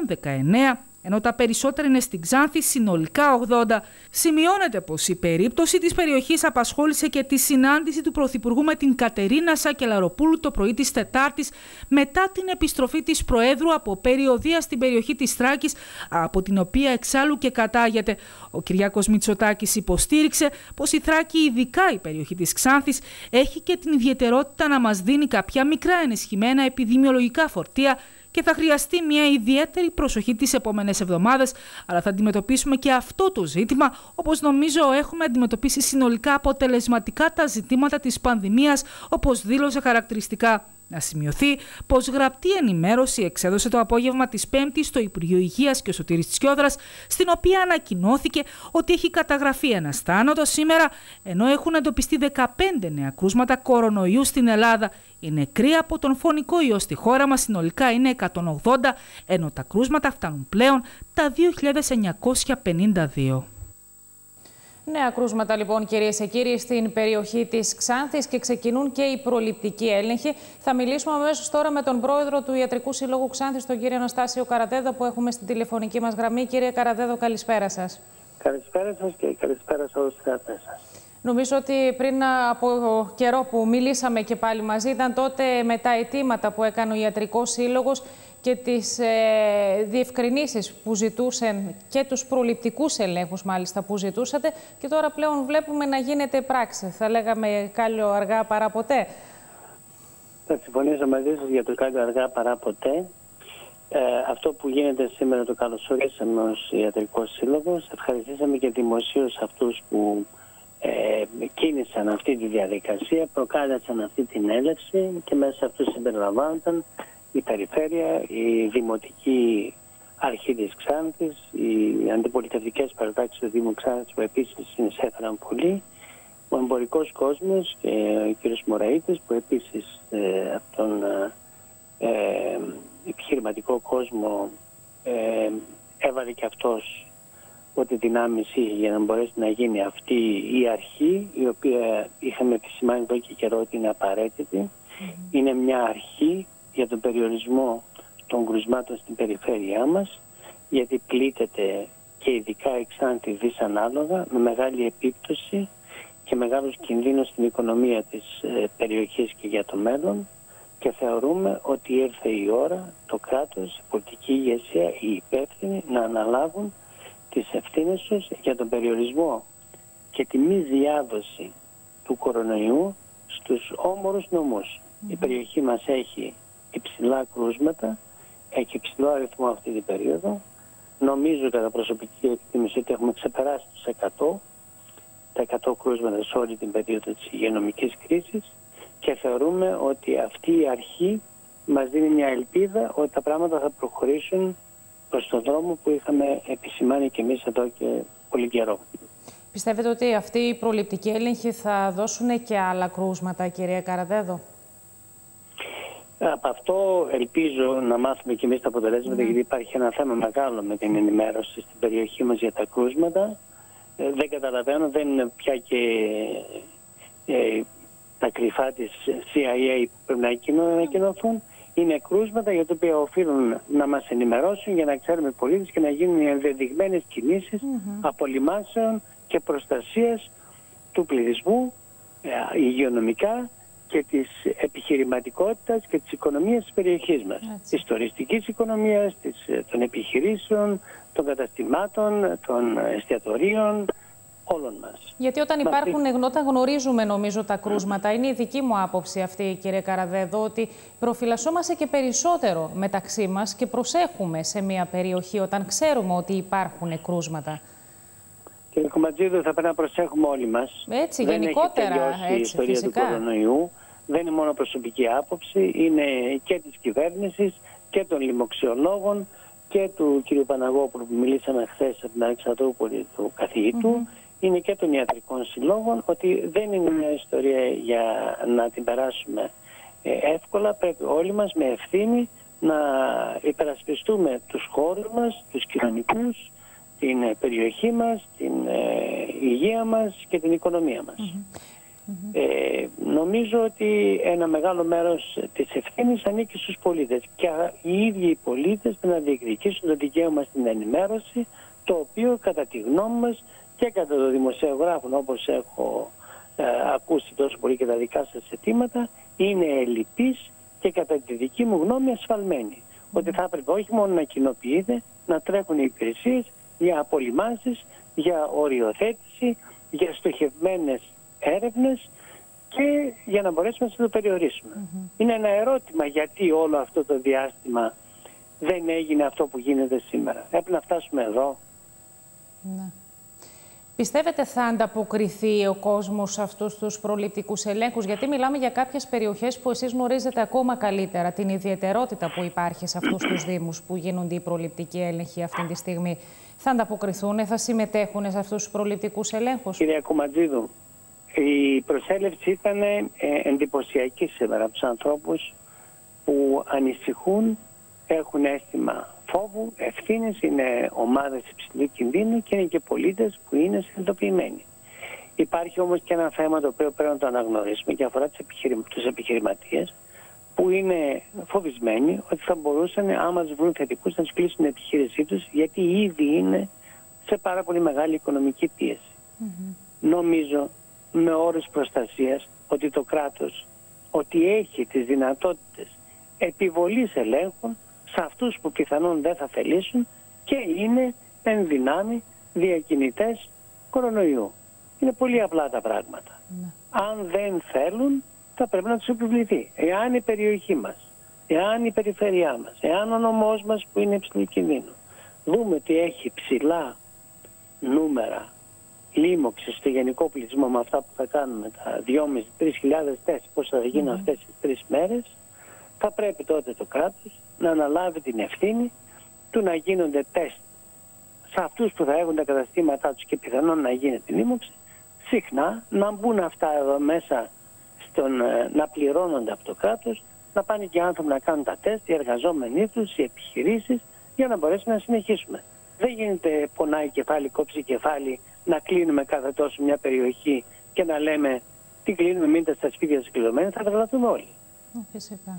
119, ενώ τα περισσότερα είναι στην Ξάνθη, συνολικά 80. Σημειώνεται πως η περίπτωση της περιοχής απασχόλησε και τη συνάντηση του Πρωθυπουργού με την Κατερίνα Σακελαροπούλου το πρωί της Τετάρτης, μετά την επιστροφή της Προέδρου από περιοδεία στην περιοχή της Θράκης, από την οποία εξάλλου και κατάγεται. Ο Κυριάκος Μητσοτάκης υποστήριξε πως η Θράκη, ειδικά η περιοχή της Ξάνθης, έχει και την ιδιαιτερότητα να μας δίνει κάποια μικρά ενισχυμένα επιδημιολογικά φορτία και θα χρειαστεί μια ιδιαίτερη προσοχή τις επόμενες εβδομάδες, αλλά θα αντιμετωπίσουμε και αυτό το ζήτημα, όπως νομίζω έχουμε αντιμετωπίσει συνολικά αποτελεσματικά τα ζητήματα της πανδημίας, όπως δήλωσε χαρακτηριστικά. Να σημειωθεί πως γραπτή ενημέρωση εξέδωσε το απόγευμα της Πέμπτης στο Υπουργείο Υγείας και ο Σωτήρης Τσιόδρας, στην οποία ανακοινώθηκε ότι έχει καταγραφεί ένας θάνατος σήμερα, ενώ έχουν εντοπιστεί 15 νέα κρούσματα κορονοϊού στην Ελλάδα. Οι νεκροί από τον φωνικό ιό στη χώρα μας συνολικά είναι 180, ενώ τα κρούσματα φτάνουν πλέον τα 2.952. Νέα κρούσματα λοιπόν, κυρίες και κύριοι, στην περιοχή της Ξάνθης και ξεκινούν και οι προληπτικοί έλεγχοι. Θα μιλήσουμε αμέσως τώρα με τον πρόεδρο του Ιατρικού Συλλόγου Ξάνθης, τον κύριο Αναστάσιο Καραδέδο, που έχουμε στην τηλεφωνική μας γραμμή. Κύριε Καραδέδο, καλησπέρα σας. Καλησπέρα σας και καλησπέρα σε όλους τους θεατές σας. Νομίζω ότι πριν από καιρό που μιλήσαμε και πάλι μαζί, ήταν τότε με τα αιτήματα που έκανε ο Ιατρικός Σύλλογος και τις διευκρινήσεις που ζητούσαν και τους προληπτικούς ελέγχους μάλιστα που ζητούσατε, και τώρα πλέον βλέπουμε να γίνεται πράξη. Θα λέγαμε κάλλιο αργά παρά ποτέ. Θα συμφωνήσω μαζί σας για το κάλλιο αργά παρά ποτέ. Αυτό που γίνεται σήμερα το καλωσορίσαμε ως Ιατρικός Σύλλογος. Ευχαριστήσαμε και δημοσίως αυτούς που κίνησαν αυτή τη διαδικασία, προκάλεσαν αυτή την έλευση, και μέσα σε αυτούς συμπεριλαμβάνονταν η Περιφέρεια, η Δημοτική Αρχή της Ξάνθης, οι αντιπολιτευτικές παρατάξεις του Δήμου Ξάνθης που επίσης συνεισέφεραν πολύ, ο εμπορικός κόσμος και ο κ. Μωραΐτης που επίσης από τον επιχειρηματικό κόσμο έβαλε και αυτός ό,τι δυνάμεις είχε για να μπορέσει να γίνει αυτή η αρχή, η οποία είχαμε επισημάνει εδώ και καιρό ότι είναι απαραίτητη. Είναι μια αρχή για τον περιορισμό των κρουσμάτων στην περιφέρειά μας, γιατί πλήττεται και ειδικά η Ξάνθη δυσανάλογα, με μεγάλη επίπτωση και μεγάλους κινδύνους στην οικονομία της περιοχής και για το μέλλον, και θεωρούμε ότι ήρθε η ώρα το κράτος, η πολιτική ηγεσία, οι υπεύθυνοι να αναλάβουν τις ευθύνες τους για τον περιορισμό και τη μη διάδοση του κορονοϊού στους όμορους νομούς. Η περιοχή μας έχει υψηλά κρούσματα, έχει υψηλό αριθμό αυτή την περίοδο. Νομίζω κατά προσωπική εκτίμηση ότι έχουμε ξεπεράσει τους 100 κρούσματα σε όλη την περίοδο της υγειονομικής κρίσης, και θεωρούμε ότι αυτή η αρχή μας δίνει μια ελπίδα ότι τα πράγματα θα προχωρήσουν προς τον δρόμο που είχαμε επισημάνει και εμείς εδώ και πολύ καιρό. Πιστεύετε ότι αυτοί οι προληπτικοί έλεγχοι θα δώσουν και άλλα κρούσματα, κυρία Καραδέδο? Από αυτό ελπίζω να μάθουμε και εμείς τα αποτελέσματα, γιατί υπάρχει ένα θέμα μεγάλο με την ενημέρωση στην περιοχή μας για τα κρούσματα. Δεν καταλαβαίνω, δεν είναι πια και τα κρυφά της CIA που πρέπει να ανακοινωθούν. Είναι κρούσματα για τα οποία οφείλουν να μας ενημερώσουν για να ξέρουμε οι πολίτες και να γίνουν ενδεδειγμένες κινήσεις απολυμάσεων και προστασίας του πληθυσμού υγειονομικά και της επιχειρηματικότητας και της οικονομίας της περιοχής μας. Της τουριστικής οικονομίας, των επιχειρήσεων, των καταστημάτων, των εστιατορίων, όλων μας. Γιατί όταν γνωρίζουμε νομίζω τα κρούσματα, είναι η δική μου άποψη αυτή, κύριε Καραδέδο, ότι προφυλασσόμαστε και περισσότερο μεταξύ μας και προσέχουμε σε μια περιοχή όταν ξέρουμε ότι υπάρχουν κρούσματα. Κύριε Κομματζίδου, θα πρέπει να προσέχουμε όλοι μας. Έτσι, δεν γενικότερα. Έχει τελειώσει η ιστορία του κορονοϊού. Δεν είναι μόνο προσωπική άποψη, είναι και της κυβέρνησης και των λοιμοξιολόγων και του κ. Παναγόπουλου που μιλήσαμε χθες από την Αλεξανδρούπολη, του καθηγητού, είναι και των ιατρικών συλλόγων, ότι δεν είναι μια ιστορία για να την περάσουμε εύκολα. Πρέπει όλοι μας με ευθύνη να υπερασπιστούμε τους χώρους μας, τους κοινωνικούς, την περιοχή μας, την υγεία μας και την οικονομία μας. Νομίζω ότι ένα μεγάλο μέρος της ευθύνης ανήκει στους πολίτες και οι ίδιοι οι πολίτες πρέπει να διεκδικήσουν το δικαίωμα στην ενημέρωση, το οποίο κατά τη γνώμη μας και κατά το δημοσιογράφο, όπως έχω ακούσει τόσο πολύ και τα δικά σας αιτήματα, είναι ελλειπής και κατά τη δική μου γνώμη ασφαλμένη. Ότι θα έπρεπε όχι μόνο να κοινοποιείται, να τρέχουν οι υπηρεσίες για απολυμάνσεις, για οριοθέτηση, για στοχευμένες έρευνες και για να μπορέσουμε να το περιορίσουμε. Είναι ένα ερώτημα γιατί όλο αυτό το διάστημα δεν έγινε αυτό που γίνεται σήμερα. Έπρεπε να φτάσουμε εδώ. Ναι. Πιστεύετε θα ανταποκριθεί ο κόσμος σε αυτούς τους προληπτικούς ελέγχους? Γιατί μιλάμε για κάποιες περιοχές που εσείς γνωρίζετε ακόμα καλύτερα την ιδιαιτερότητα που υπάρχει σε αυτούς τους δήμους που γίνονται οι προληπτικοί έλεγχοι αυτή τη στιγμή. Θα ανταποκριθούν, θα συμμετέχουν σε αυτούς τους προληπτικούς ελέγχους? Κυρία Κουματζίδου, η προσέλευση ήταν εντυπωσιακή σήμερα από τους ανθρώπους που ανησυχούν, έχουν αίσθημα φόβου, ευθύνης, είναι ομάδες υψηλού κινδύνου και είναι και πολίτες που είναι συνειδητοποιημένοι. Υπάρχει όμως και ένα θέμα το οποίο πρέπει να το αναγνωρίσουμε και αφορά τους επιχειρηματίες που είναι φοβισμένοι ότι θα μπορούσαν, άμα τους βρουν θετικούς, να τους κλείσουν την επιχείρησή τους, γιατί ήδη είναι σε πάρα πολύ μεγάλη οικονομική πίεση. Νομίζω με όρους προστασίας ότι το κράτος ότι έχει τις δυνατότητες επιβολής ελέγχων σε αυτούς που πιθανόν δεν θα θελήσουν και είναι εν δυνάμει διακινητές κορονοϊού. Είναι πολύ απλά τα πράγματα. Αν δεν θέλουν θα πρέπει να τους επιβληθεί. Εάν η περιοχή μας, εάν η περιφέρειά μας, εάν ο νομός μας που είναι υψηλού κινδύνου δούμε ότι έχει ψηλά νούμερα λίμωξη στο γενικό πληθυσμό με αυτά που θα κάνουμε, τα 2.500-3.000 τεστ, πώς θα γίνουν αυτές τις 3 μέρες, θα πρέπει τότε το κράτος να αναλάβει την ευθύνη του να γίνονται τεστ σε αυτούς που θα έχουν τα καταστήματά τους και πιθανόν να γίνεται λίμωξη, συχνά να μπουν αυτά εδώ μέσα, να πληρώνονται από το κράτος, να πάνε και άνθρωποι να κάνουν τα τεστ, οι εργαζόμενοι τους, οι επιχειρήσεις, για να μπορέσουμε να συνεχίσουμε. Δεν γίνεται πονάει κεφάλι, κόψει κεφάλι, να κλείνουμε κάθε τόσο μια περιοχή και να λέμε τι κλείνουμε, μείνετε στα σπίτια σας κλειδωμένοι, θα τρελαθούμε όλοι. Φυσικά.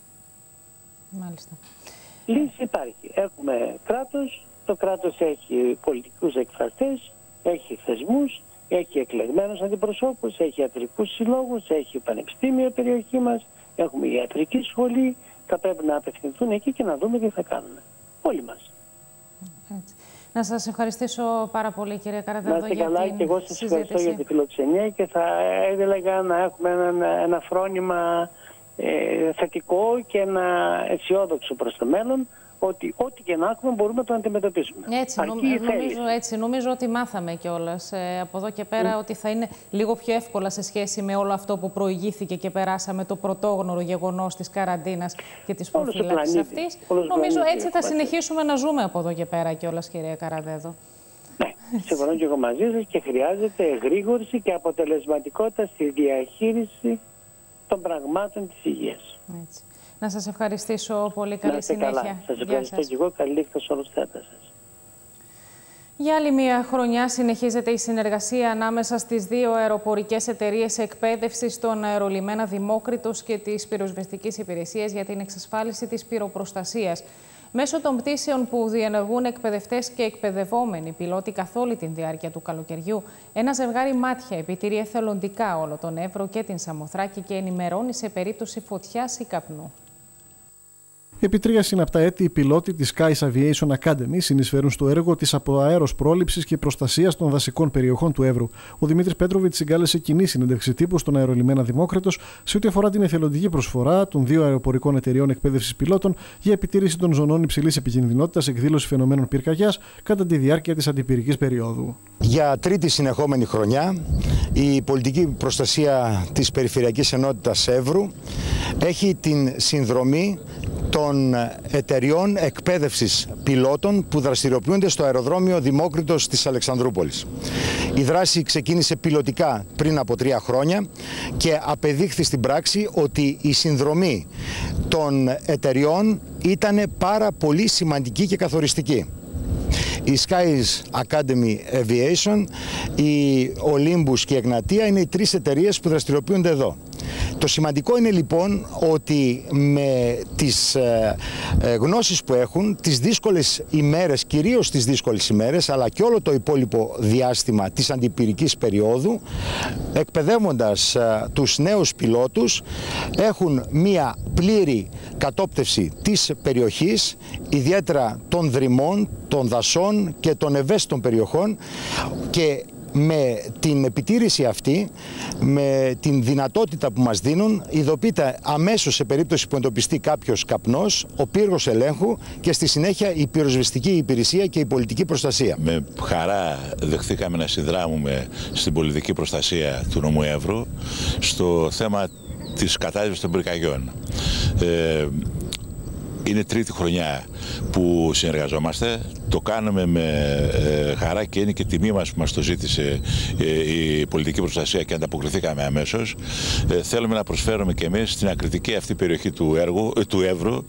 Μάλιστα. Λύση υπάρχει. Έχουμε κράτος, το κράτος έχει πολιτικούς εκφραστές, έχει θεσμούς, έχει εκλεγμένους αντιπροσώπους, έχει ιατρικούς συλλόγους, έχει πανεπιστήμιο η περιοχή μας, έχουμε ιατρική σχολή, θα πρέπει να απευθυνθούν εκεί και να δούμε τι θα κάνουμε. Όλοι μας. Έτσι. Να σας ευχαριστήσω πάρα πολύ, κύριε Καραδέδο, για την συζήτηση. Να είστε καλά και εγώ σας ευχαριστώ για τη φιλοξενία και θα έλεγα να έχουμε ένα φρόνημα θετικό και ένα αισιόδοξο προς το μέλλον, ότι ό,τι και να έχουμε μπορούμε να το αντιμετωπίσουμε. Έτσι, νομίζω ότι μάθαμε κιόλας από εδώ και πέρα ότι θα είναι λίγο πιο εύκολα σε σχέση με όλο αυτό που προηγήθηκε και περάσαμε, το πρωτόγνωρο γεγονός της καραντίνας και της προφύλαξης αυτής. Νομίζω έτσι θα συνεχίσουμε να ζούμε από εδώ και πέρα κιόλας, κυρία Καραδέδο. Ναι. Συμφωνώ και εγώ μαζί σας και χρειάζεται εγρήγορση και αποτελεσματικότητα στη διαχείριση των πραγμάτων της υγείας. Έτσι. Να σας ευχαριστήσω πολύ. Καλή συνέχεια. Καλά. Σας ευχαριστώ και εγώ. Καλή νύχτα σε όλους τους θέατες σας. Για άλλη μια χρονιά συνεχίζεται η συνεργασία ανάμεσα στις δύο αεροπορικές εταιρείες εκπαίδευσης, των Αερολιμένα Δημόκριτος και της Πυροσβεστικής Υπηρεσίας, για την εξασφάλιση της πυροπροστασίας. Μέσω των πτήσεων που διενεργούν εκπαιδευτές και εκπαιδευόμενοι πιλότοι καθ' όλη τη διάρκεια του καλοκαιριού, ένα ζευγάρι μάτια επιτηρεί εθελοντικά όλο τον Εύρο και την Σαμοθράκη και ενημερώνει σε περίπτωση φωτιάς ή καπνού. Επί 3 συναπτά έτη, οι πιλότοι της Skies Aviation Academy συνεισφέρουν στο έργο της αποαέρος πρόληψης και προστασίας των δασικών περιοχών του Εύρου. Ο Δημήτρης Πέτροβιτς συγκάλεσε κοινή συνέντευξη τύπου στον Αερολιμένα Δημόκριτος σε ό,τι αφορά την εθελοντική προσφορά των δύο αεροπορικών εταιρεών εκπαίδευσης πιλότων για επιτήρηση των ζωνών υψηλής επικινδυνότητας εκδήλωση φαινομένων πυρκαγιάς κατά τη διάρκεια της αντιπυρικής περίοδου. Για τρίτη συνεχόμενη χρονιά, η πολιτική προστασία της Περιφερειακής Ενότητας Εύρου έχει την συνδρομή των εταιριών εκπαίδευσης πιλότων που δραστηριοποιούνται στο αεροδρόμιο Δημόκριτος της Αλεξανδρούπολης. Η δράση ξεκίνησε πιλωτικά πριν από 3 χρόνια και απεδείχθη στην πράξη ότι η συνδρομή των εταιριών ήταν πάρα πολύ σημαντική και καθοριστική. Η Skies Academy Aviation, η Olympus και η Εγνατία είναι οι 3 εταιρείες που δραστηριοποιούνται εδώ. Το σημαντικό είναι λοιπόν ότι με τις γνώσεις που έχουν, τις δύσκολες ημέρες, κυρίως τις δύσκολες ημέρες, αλλά και όλο το υπόλοιπο διάστημα της αντιπυρικής περίοδου, εκπαιδεύοντας τους νέους πιλότους, έχουν μία πλήρη κατόπτευση της περιοχής, ιδιαίτερα των δρυμών, των δασών και των ευαίσθητων περιοχών, και με την επιτήρηση αυτή, με την δυνατότητα που μας δίνουν, ειδοποιείται αμέσως σε περίπτωση που εντοπιστεί κάποιος καπνός, ο πύργος ελέγχου και στη συνέχεια η πυροσβεστική υπηρεσία και η πολιτική προστασία. Με χαρά δεχθήκαμε να συνδράμουμε στην πολιτική προστασία του νομού Εύρου στο θέμα της κατάσβεσης των πυρκαγιών. Είναι τρίτη χρονιά που συνεργαζόμαστε, το κάνουμε με χαρά και είναι και τιμή μας που μας το ζήτησε η πολιτική προστασία και ανταποκριθήκαμε αμέσως. Θέλουμε να προσφέρουμε και εμείς στην ακριτική αυτή περιοχή του Εύρου,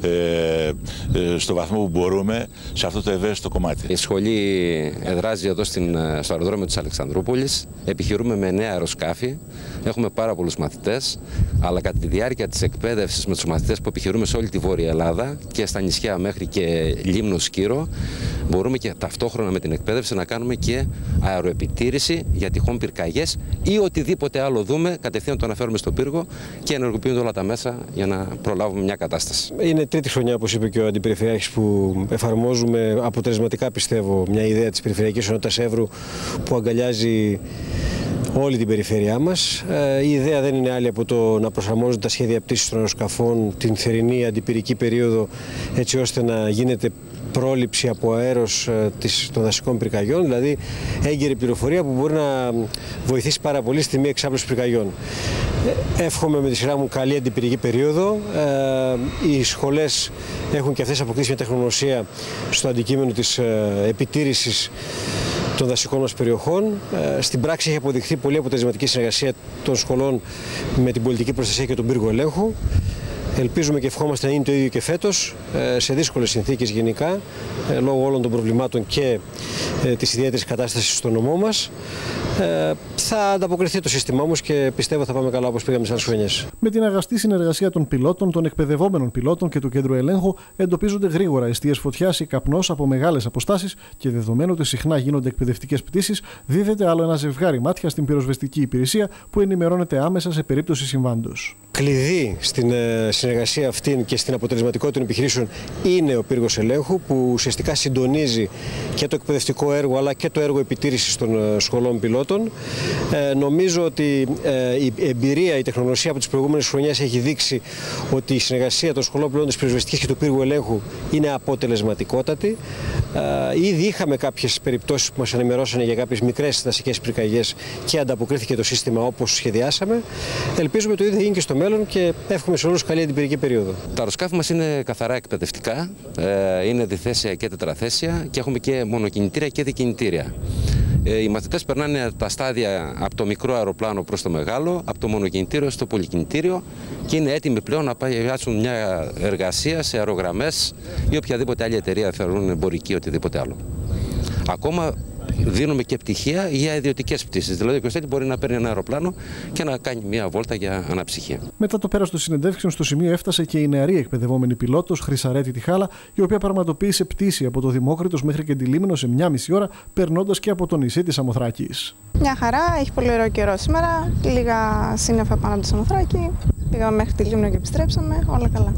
στο βαθμό που μπορούμε, σε αυτό το ευαίσθητο κομμάτι. Η σχολή εδράζει εδώ στο αεροδρόμιο της Αλεξανδρούπολης. Επιχειρούμε με 9 αεροσκάφη, έχουμε πάρα πολλούς μαθητές, αλλά κατά τη διάρκεια της εκπαίδευσης με τους μαθητές που επιχειρούμε σε όλη τη Βόρεια Ελλάδα και στα νησιά μέχρι και Λίμνο Σκύρο, μπορούμε και ταυτόχρονα με την εκπαίδευση να κάνουμε και αεροεπιτήρηση για τυχόν πυρκαγιές ή οτιδήποτε άλλο δούμε, κατευθείαν το αναφέρουμε στο πύργο και ενεργοποιούνται όλα τα μέσα για να προλάβουμε μια κατάσταση. Είναι τρίτη χρονιά, όπως είπε και ο Αντιπεριφερειάρχης, που εφαρμόζουμε αποτελεσματικά, πιστεύω, μια ιδέα της Περιφερειακής Ενότητας Εύρου που αγκαλιάζει όλη την περιφέρειά μας. Η ιδέα δεν είναι άλλη από το να προσαρμόζονται τα σχέδια πτήσης των αεροσκαφών την θερινή αντιπυρική περίοδο, έτσι ώστε να γίνεται πρόληψη από αέρος των δασικών πυρκαγιών, δηλαδή έγκαιρη πληροφορία που μπορεί να βοηθήσει πάρα πολύ στη μη εξάπλωση πυρκαγιών. Εύχομαι με τη σειρά μου καλή αντιπυρική περίοδο. Οι σχολές έχουν και αυτές αποκτήσει μια τεχνογνωσία στο αντικείμενο της επιτήρησης των δασικών μας περιοχών. Στην πράξη έχει αποδειχθεί πολύ αποτελεσματική συνεργασία των σχολών με την πολιτική προστασία και τον πύργο ελέγχου. Ελπίζουμε και ευχόμαστε να είναι το ίδιο και φέτος, σε δύσκολες συνθήκες γενικά, λόγω όλων των προβλημάτων και της ιδιαίτερης κατάστασης στο νομό μας. Θα ανταποκριθεί το σύστημά όμως και πιστεύω θα πάμε καλά όπως πήγαμε σε άλλες χρονιές. Με την αγαστή συνεργασία των πιλότων, των εκπαιδευόμενων πιλότων και του κέντρου ελέγχου, εντοπίζονται γρήγορα εστίες φωτιάς ή καπνός από μεγάλες αποστάσεις και δεδομένου ότι συχνά γίνονται εκπαιδευτικές πτήσεις, δίδεται άλλο ένα ζευγάρι μάτια στην πυροσβεστική υπηρεσία που ενημερώνεται άμεσα σε περίπτωση συμβάντος. Κλειδί στην συνεργασία αυτή και στην αποτελεσματικότητα των επιχειρήσεων είναι ο πύργος ελέγχου, που ουσιαστικά συντονίζει και το εκπαιδευτικό έργο αλλά και το έργο επιτήρησης των σχολών πιλότων. Νομίζω ότι η εμπειρία, η τεχνογνωσία από τις προηγούμενες χρονιές έχει δείξει ότι η συνεργασία των σχολών πιλότων της πυροσβεστικής και του πύργου ελέγχου είναι αποτελεσματικότατη. Ήδη είχαμε κάποιες περιπτώσεις που μας ενημερώσαν για κάποιες μικρές δασικές πυρκαγιές και ανταποκρίθηκε το σύστημα όπως σχεδιάσαμε. Ελπίζουμε το ίδιο θα γίνει και στο μέλλον και εύχομαι σε όλους καλή αντιπυρική περίοδο. Τα αεροσκάφη μας είναι καθαρά εκπαιδευτικά, είναι διθέσια και τετραθέσια και έχουμε και μονοκινητήρια και δικινητήρια. Οι μαθητές περνάνε τα στάδια από το μικρό αεροπλάνο προς το μεγάλο, από το μονοκινητήριο στο πολυκινητήριο και είναι έτοιμοι πλέον να πιάσουν μια εργασία σε αερογραμμές ή οποιαδήποτε άλλη εταιρεία θεωρούν εμπορική ή οτιδήποτε άλλο. Ακόμα δίνουμε και πτυχία για ιδιωτικές πτήσεις. Δηλαδή, ο Κωστέλη μπορεί να παίρνει ένα αεροπλάνο και να κάνει μια βόλτα για αναψυχία. Μετά το πέρας των συνεντεύξεων, στο σημείο έφτασε και η νεαρή εκπαιδευόμενη πιλότος Χρυσαρέτη Τιχάλα, η οποία πραγματοποίησε πτήση από το Δημόκριτος μέχρι και τη Λίμνο σε 1,5 ώρα, περνώντας και από το νησί της Σαμοθράκης. Μια χαρά, έχει πολύ ωραίο καιρό σήμερα. Λίγα σύννεφα πάνω από τη Σαμοθράκη. Πήγαμε μέχρι τη Λίμνο και επιστρέψαμε. Όλα καλά.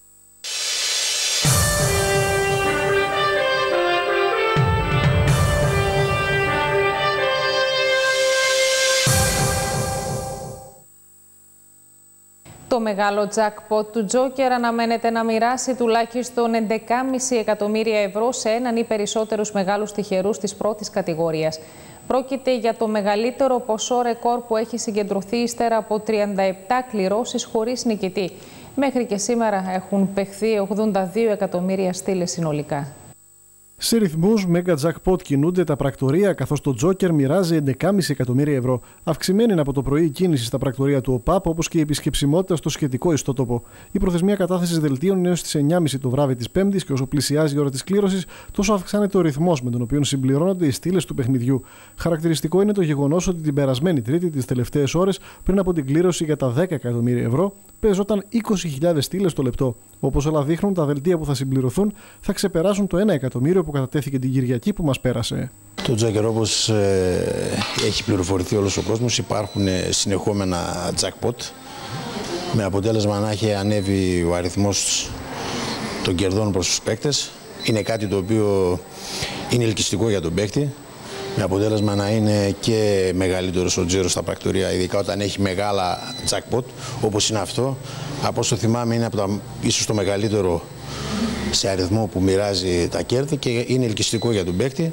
Το μεγάλο jackpot του Τζόκερ αναμένεται να μοιράσει τουλάχιστον 11,5 εκατομμύρια ευρώ σε έναν ή περισσότερους μεγάλους τυχερούς της πρώτης κατηγορίας. Πρόκειται για το μεγαλύτερο ποσό ρεκόρ που έχει συγκεντρωθεί ύστερα από 37 κληρώσεις χωρίς νικητή. Μέχρι και σήμερα έχουν παιχθεί 82 εκατομμύρια στήλες συνολικά. Σε ρυθμούς Mega Jackpot κινούνται τα πρακτορεία, καθώς το Τζόκερ μοιράζει 11,5 εκατομμύρια ευρώ. Αυξημένη είναι από το πρωί η κίνηση στα πρακτορεία του ΟΠΑΠ, όπως και η επισκεψιμότητα στο σχετικό ιστότοπο. Η προθεσμία κατάθεσης δελτίων είναι έως τις 9.30 το βράδυ της Πέμπτης και όσο πλησιάζει η ώρα της κλήρωσης, τόσο αυξάνεται ο ρυθμός με τον οποίο συμπληρώνονται οι στήλες του παιχνιδιού. Χαρακτηριστικό είναι το γεγονός ότι την περασμένη Τρίτη, τις τελευταίες ώρες πριν από την κλήρωση για τα 10 εκατομμύρια ευρώ, παίζονταν 20.000 στήλες το λεπτό. Όπως όλα δείχνουν, τα δελτία που θα συμπληρωθούν θα ξεπεράσουν το 1 εκατομμύριο που κατατέθηκε την Κυριακή που μας πέρασε. Το Τζόκερ, όπως έχει πληροφορηθεί όλος ο κόσμος, υπάρχουν συνεχόμενα jackpot με αποτέλεσμα να έχει ανέβει ο αριθμός των κερδών προς τους παίκτες. Είναι κάτι το οποίο είναι ελκυστικό για τον παίκτη, με αποτέλεσμα να είναι και μεγαλύτερος ο τζίρος στα πρακτορεία, ειδικά όταν έχει μεγάλα jackpot όπως είναι αυτό. Από όσο θυμάμαι είναι ίσως το μεγαλύτερο σε αριθμό που μοιράζει τα κέρδη και είναι ελκυστικό για τον παίκτη.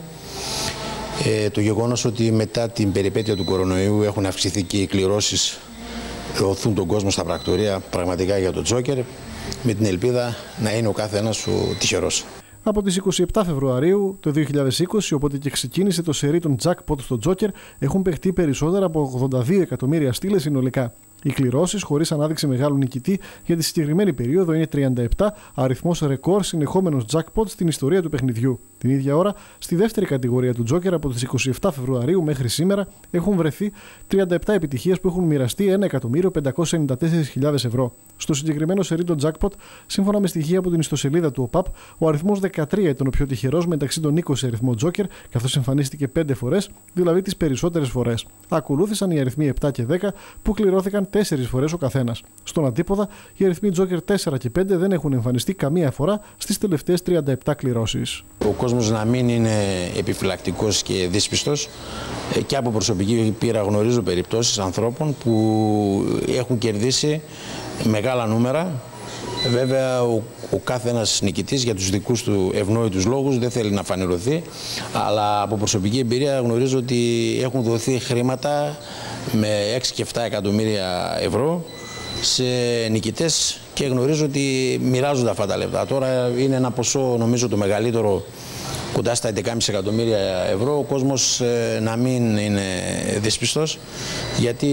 Το γεγονός ότι μετά την περιπέτεια του κορονοϊού έχουν αυξηθεί και οι κληρώσεις, οθούν τον κόσμο στα πρακτορεία πραγματικά για τον Τζόκερ, με την ελπίδα να είναι ο κάθε ένας ο τυχερός. Από τις 27 Φεβρουαρίου το 2020, οπότε και ξεκίνησε το σερί των jackpot στο Τζόκερ, έχουν παιχτεί περισσότερα από 82 εκατομμύρια στήλες συνολικά. Οι κληρώσεις, χωρίς ανάδειξη μεγάλου νικητή, για τη συγκεκριμένη περίοδο είναι 37, αριθμός ρεκόρ συνεχόμενος jackpot στην ιστορία του παιχνιδιού. Την ίδια ώρα, στη δεύτερη κατηγορία του Τζόκερ, από τις 27 Φεβρουαρίου μέχρι σήμερα, έχουν βρεθεί 37 επιτυχίες που έχουν μοιραστεί 1.594.000 ευρώ. Στο συγκεκριμένο σερί των jackpot, σύμφωνα με στοιχεία από την ιστοσελίδα του ΟΠΑΠ, ο αριθμός 13 ήταν ο πιο τυχερός μεταξύ των 20 αριθμών Τζόκερ, καθώς εμφανίστηκε 5 φορές, δηλαδή τις περισσότερες φορές. Ακολούθησαν οι αριθμοί 7 και 10 που κληρώθηκαν 4 φορές ο καθένας. Στον αντίποδα, οι αριθμοί Τζόκερ 4 και 5 δεν έχουν εμφανιστεί καμία φορά στις τελευταίες 37 κληρώσεις. Ο κόσμος να μην είναι επιφυλακτικός και δύσπιστος. Και από προσωπική πείρα γνωρίζω περιπτώσεις ανθρώπων που έχουν κερδίσει μεγάλα νούμερα. Βέβαια, ο κάθε ένας νικητής για τους δικούς του ευνόητους λόγους δεν θέλει να φανερωθεί, αλλά από προσωπική εμπειρία γνωρίζω ότι έχουν δοθεί χρήματα με 6 και 7 εκατομμύρια ευρώ σε νικητές και γνωρίζω ότι μοιράζονται αυτά τα λεπτά. Τώρα είναι ένα ποσό, νομίζω, το μεγαλύτερο, κοντά στα 11,5 εκατομμύρια ευρώ. Ο κόσμος να μην είναι δύσπιστος, γιατί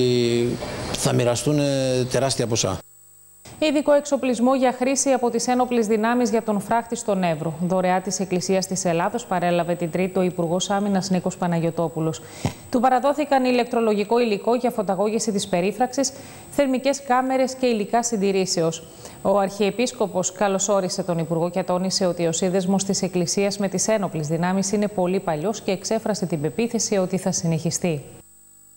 θα μοιραστούν τεράστια ποσά. Ειδικό εξοπλισμό για χρήση από τις ένοπλες δυνάμεις για τον φράχτη στον Εύρο. Δωρεά της Εκκλησίας της Ελλάδος παρέλαβε την Τρίτη ο Υπουργός Άμυνας Νίκος Παναγιωτόπουλος. Του παραδόθηκαν ηλεκτρολογικό υλικό για φωταγώγηση της περίφραξης, θερμικές κάμερες και υλικά συντηρήσεως. Ο Αρχιεπίσκοπος καλωσόρισε τον Υπουργό και τόνισε ότι ο σύνδεσμος της Εκκλησίας με τις ένοπλες δυνάμεις είναι πολύ παλιός και εξέφρασε την πεποίθηση ότι θα συνεχιστεί.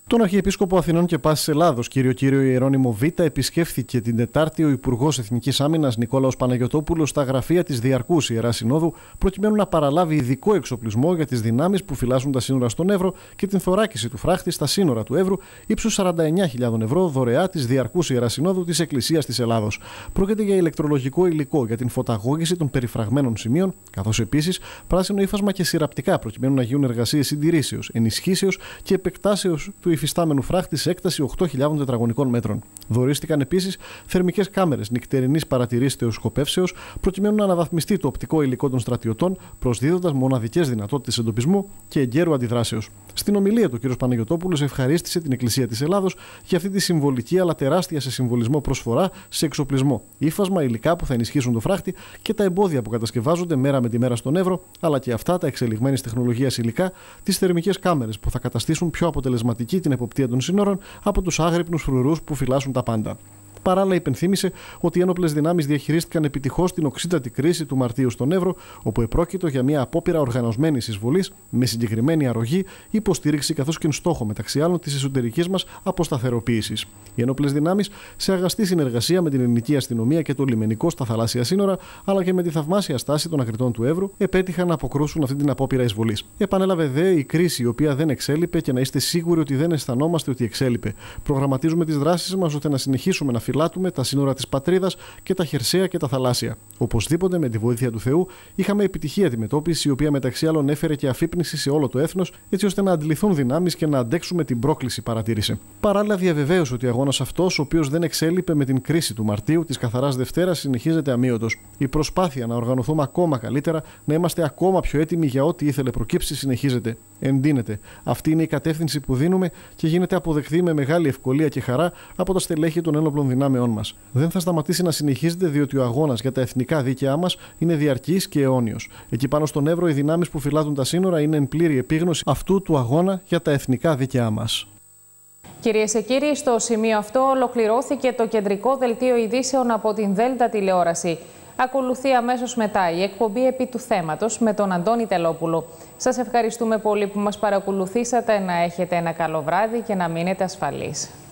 Τον Αρχιεπίσκοπο Αθηνών και Πάσης Ελλάδος, κύριο Ιερώνυμο Β, επισκέφθηκε την Τετάρτη ο Υπουργός Εθνικής Άμυνας Νικόλαος Παναγιωτόπουλος στα γραφεία της Διαρκούς Ιεράς Συνόδου, προκειμένου να παραλάβει ειδικό εξοπλισμό για τις δυνάμεις που φυλάσσουν τα σύνορα στον Εύρο και την θωράκιση του φράχτη στα σύνορα του Εύρου ύψους 49.000 ευρώ δωρεά της Διαρκούς Ιεράς Συνόδου της Εκκλησίας της Ελλάδος. Πρόκειται για ηλεκτρολογικό υλικό για την φωταγώγηση των περιφραγμένων σημείων, καθώς επίσης πράσινο ύφασμα και συρραπτικά, προκειμένου να γίνουν εργασίες συντηρήσεως, ενισχύσεως και επεκτάσεως του υφιστάμενου φράχτη σε έκταση 8.000 τετραγωνικών μέτρων. Δωρίστηκαν επίσης θερμικές κάμερες νυχτερινής παρατηρήσεως σκοπεύσεως, προκειμένου να αναβαθμιστεί το οπτικό υλικό των στρατιωτών, προσδίδοντας μοναδικές δυνατότητες εντοπισμού και εγκαίρου αντιδράσεως. Στην ομιλία του, κ. Παναγιωτόπουλος ευχαρίστησε την Εκκλησία της Ελλάδος για αυτή τη συμβολική αλλά τεράστια σε συμβολισμό προσφορά σε εξοπλισμό, ύφασμα, υλικά που θα ενισχύσουν το φράχτη και τα εμπόδια που κατασκευάζονται μέρα με τη μέρα στον Εύρο, αλλά και αυτά τα εξελιγμένης τεχνολογίας υλικά, τις θερμικές κάμερες που θα καταστήσουν πιο αποτελεσματική την εποπτεία των σύνορων από τους άγρυπνους φρουρούς που φυλάσσουν τα πάντα. Παράλληλα, υπενθύμησε ότι οι ένοπλες δυνάμεις διαχειρίστηκαν επιτυχώς την οξύτατη κρίση του Μαρτίου στον Εύρο, όπου επρόκειτο για μια απόπειρα οργανωμένης εισβολής με συγκεκριμένη αρρωγή, υποστήριξη καθώς και στόχο μεταξύ άλλων της εσωτερικής μας αποσταθεροποίησης. Οι ένοπλες δυνάμεις, σε αγαστή συνεργασία με την ελληνική αστυνομία και το λιμενικό στα θαλάσσια σύνορα, αλλά και με τη θαυμάσια στάση των ακριτών του Εύρου, επέτυχαν να αποκρούσουν αυτή την απόπειρα εισβολής. Επανέλαβε δε η κρίση, η οποία δεν εξέλιπε, και να είστε σίγουροι ότι δεν αισθανόμαστε ότι εξέλιπε. Προγραμματίζουμε τις δράσεις μας ώστε να συνεχίσουμε να φυλάτουμε τα σύνορα της πατρίδας και τα χερσαία και τα θαλάσσια. Οπωσδήποτε, με τη βοήθεια του Θεού, είχαμε επιτυχή αντιμετώπιση, η οποία μεταξύ άλλων έφερε και αφύπνιση σε όλο το έθνος, έτσι ώστε να αντιληφθούν δυνάμεις και να αντέξουμε την πρόκληση, παρατήρησε. Παράλληλα, διαβεβαίωσε ότι ο αγώνας αυτός, ο οποίος δεν εξέλιπε με την κρίση του Μαρτίου, της Καθαράς Δευτέρας, συνεχίζεται αμύωτος. Η προσπάθεια να οργανωθούμε ακόμα καλύτερα, να είμαστε ακόμα πιο έτοιμοι για ό,τι ήθελε προκύψει, συνεχίζεται. Εντείνεται. Αυτή είναι η κατεύθυνση που δίνουμε και γίνεται αποδεκτή με μεγάλη ευκολία και χαρά από τα στελέχη των ένοπλων δυνάμεών μας. Δεν θα σταματήσει να συνεχίζεται, διότι ο αγώνας για τα εθνικά δίκαιά μας είναι διαρκής και αιώνιος. Εκεί πάνω στον Εύρο, οι δυνάμεις που φυλάτουν τα σύνορα είναι εν πλήρη επίγνωση αυτού του αγώνα για τα εθνικά δίκαιά μας. Κυρίες και κύριοι, στο σημείο αυτό ολοκληρώθηκε το κεντρικό δελτίο ειδήσεων από την Δέλτα τηλεόραση. Ακολουθεί αμέσως μετά η εκπομπή επί του θέματος με τον Αντώνη Τελόπουλο. Σας ευχαριστούμε πολύ που μας παρακολουθήσατε, να έχετε ένα καλό βράδυ και να μείνετε ασφαλείς.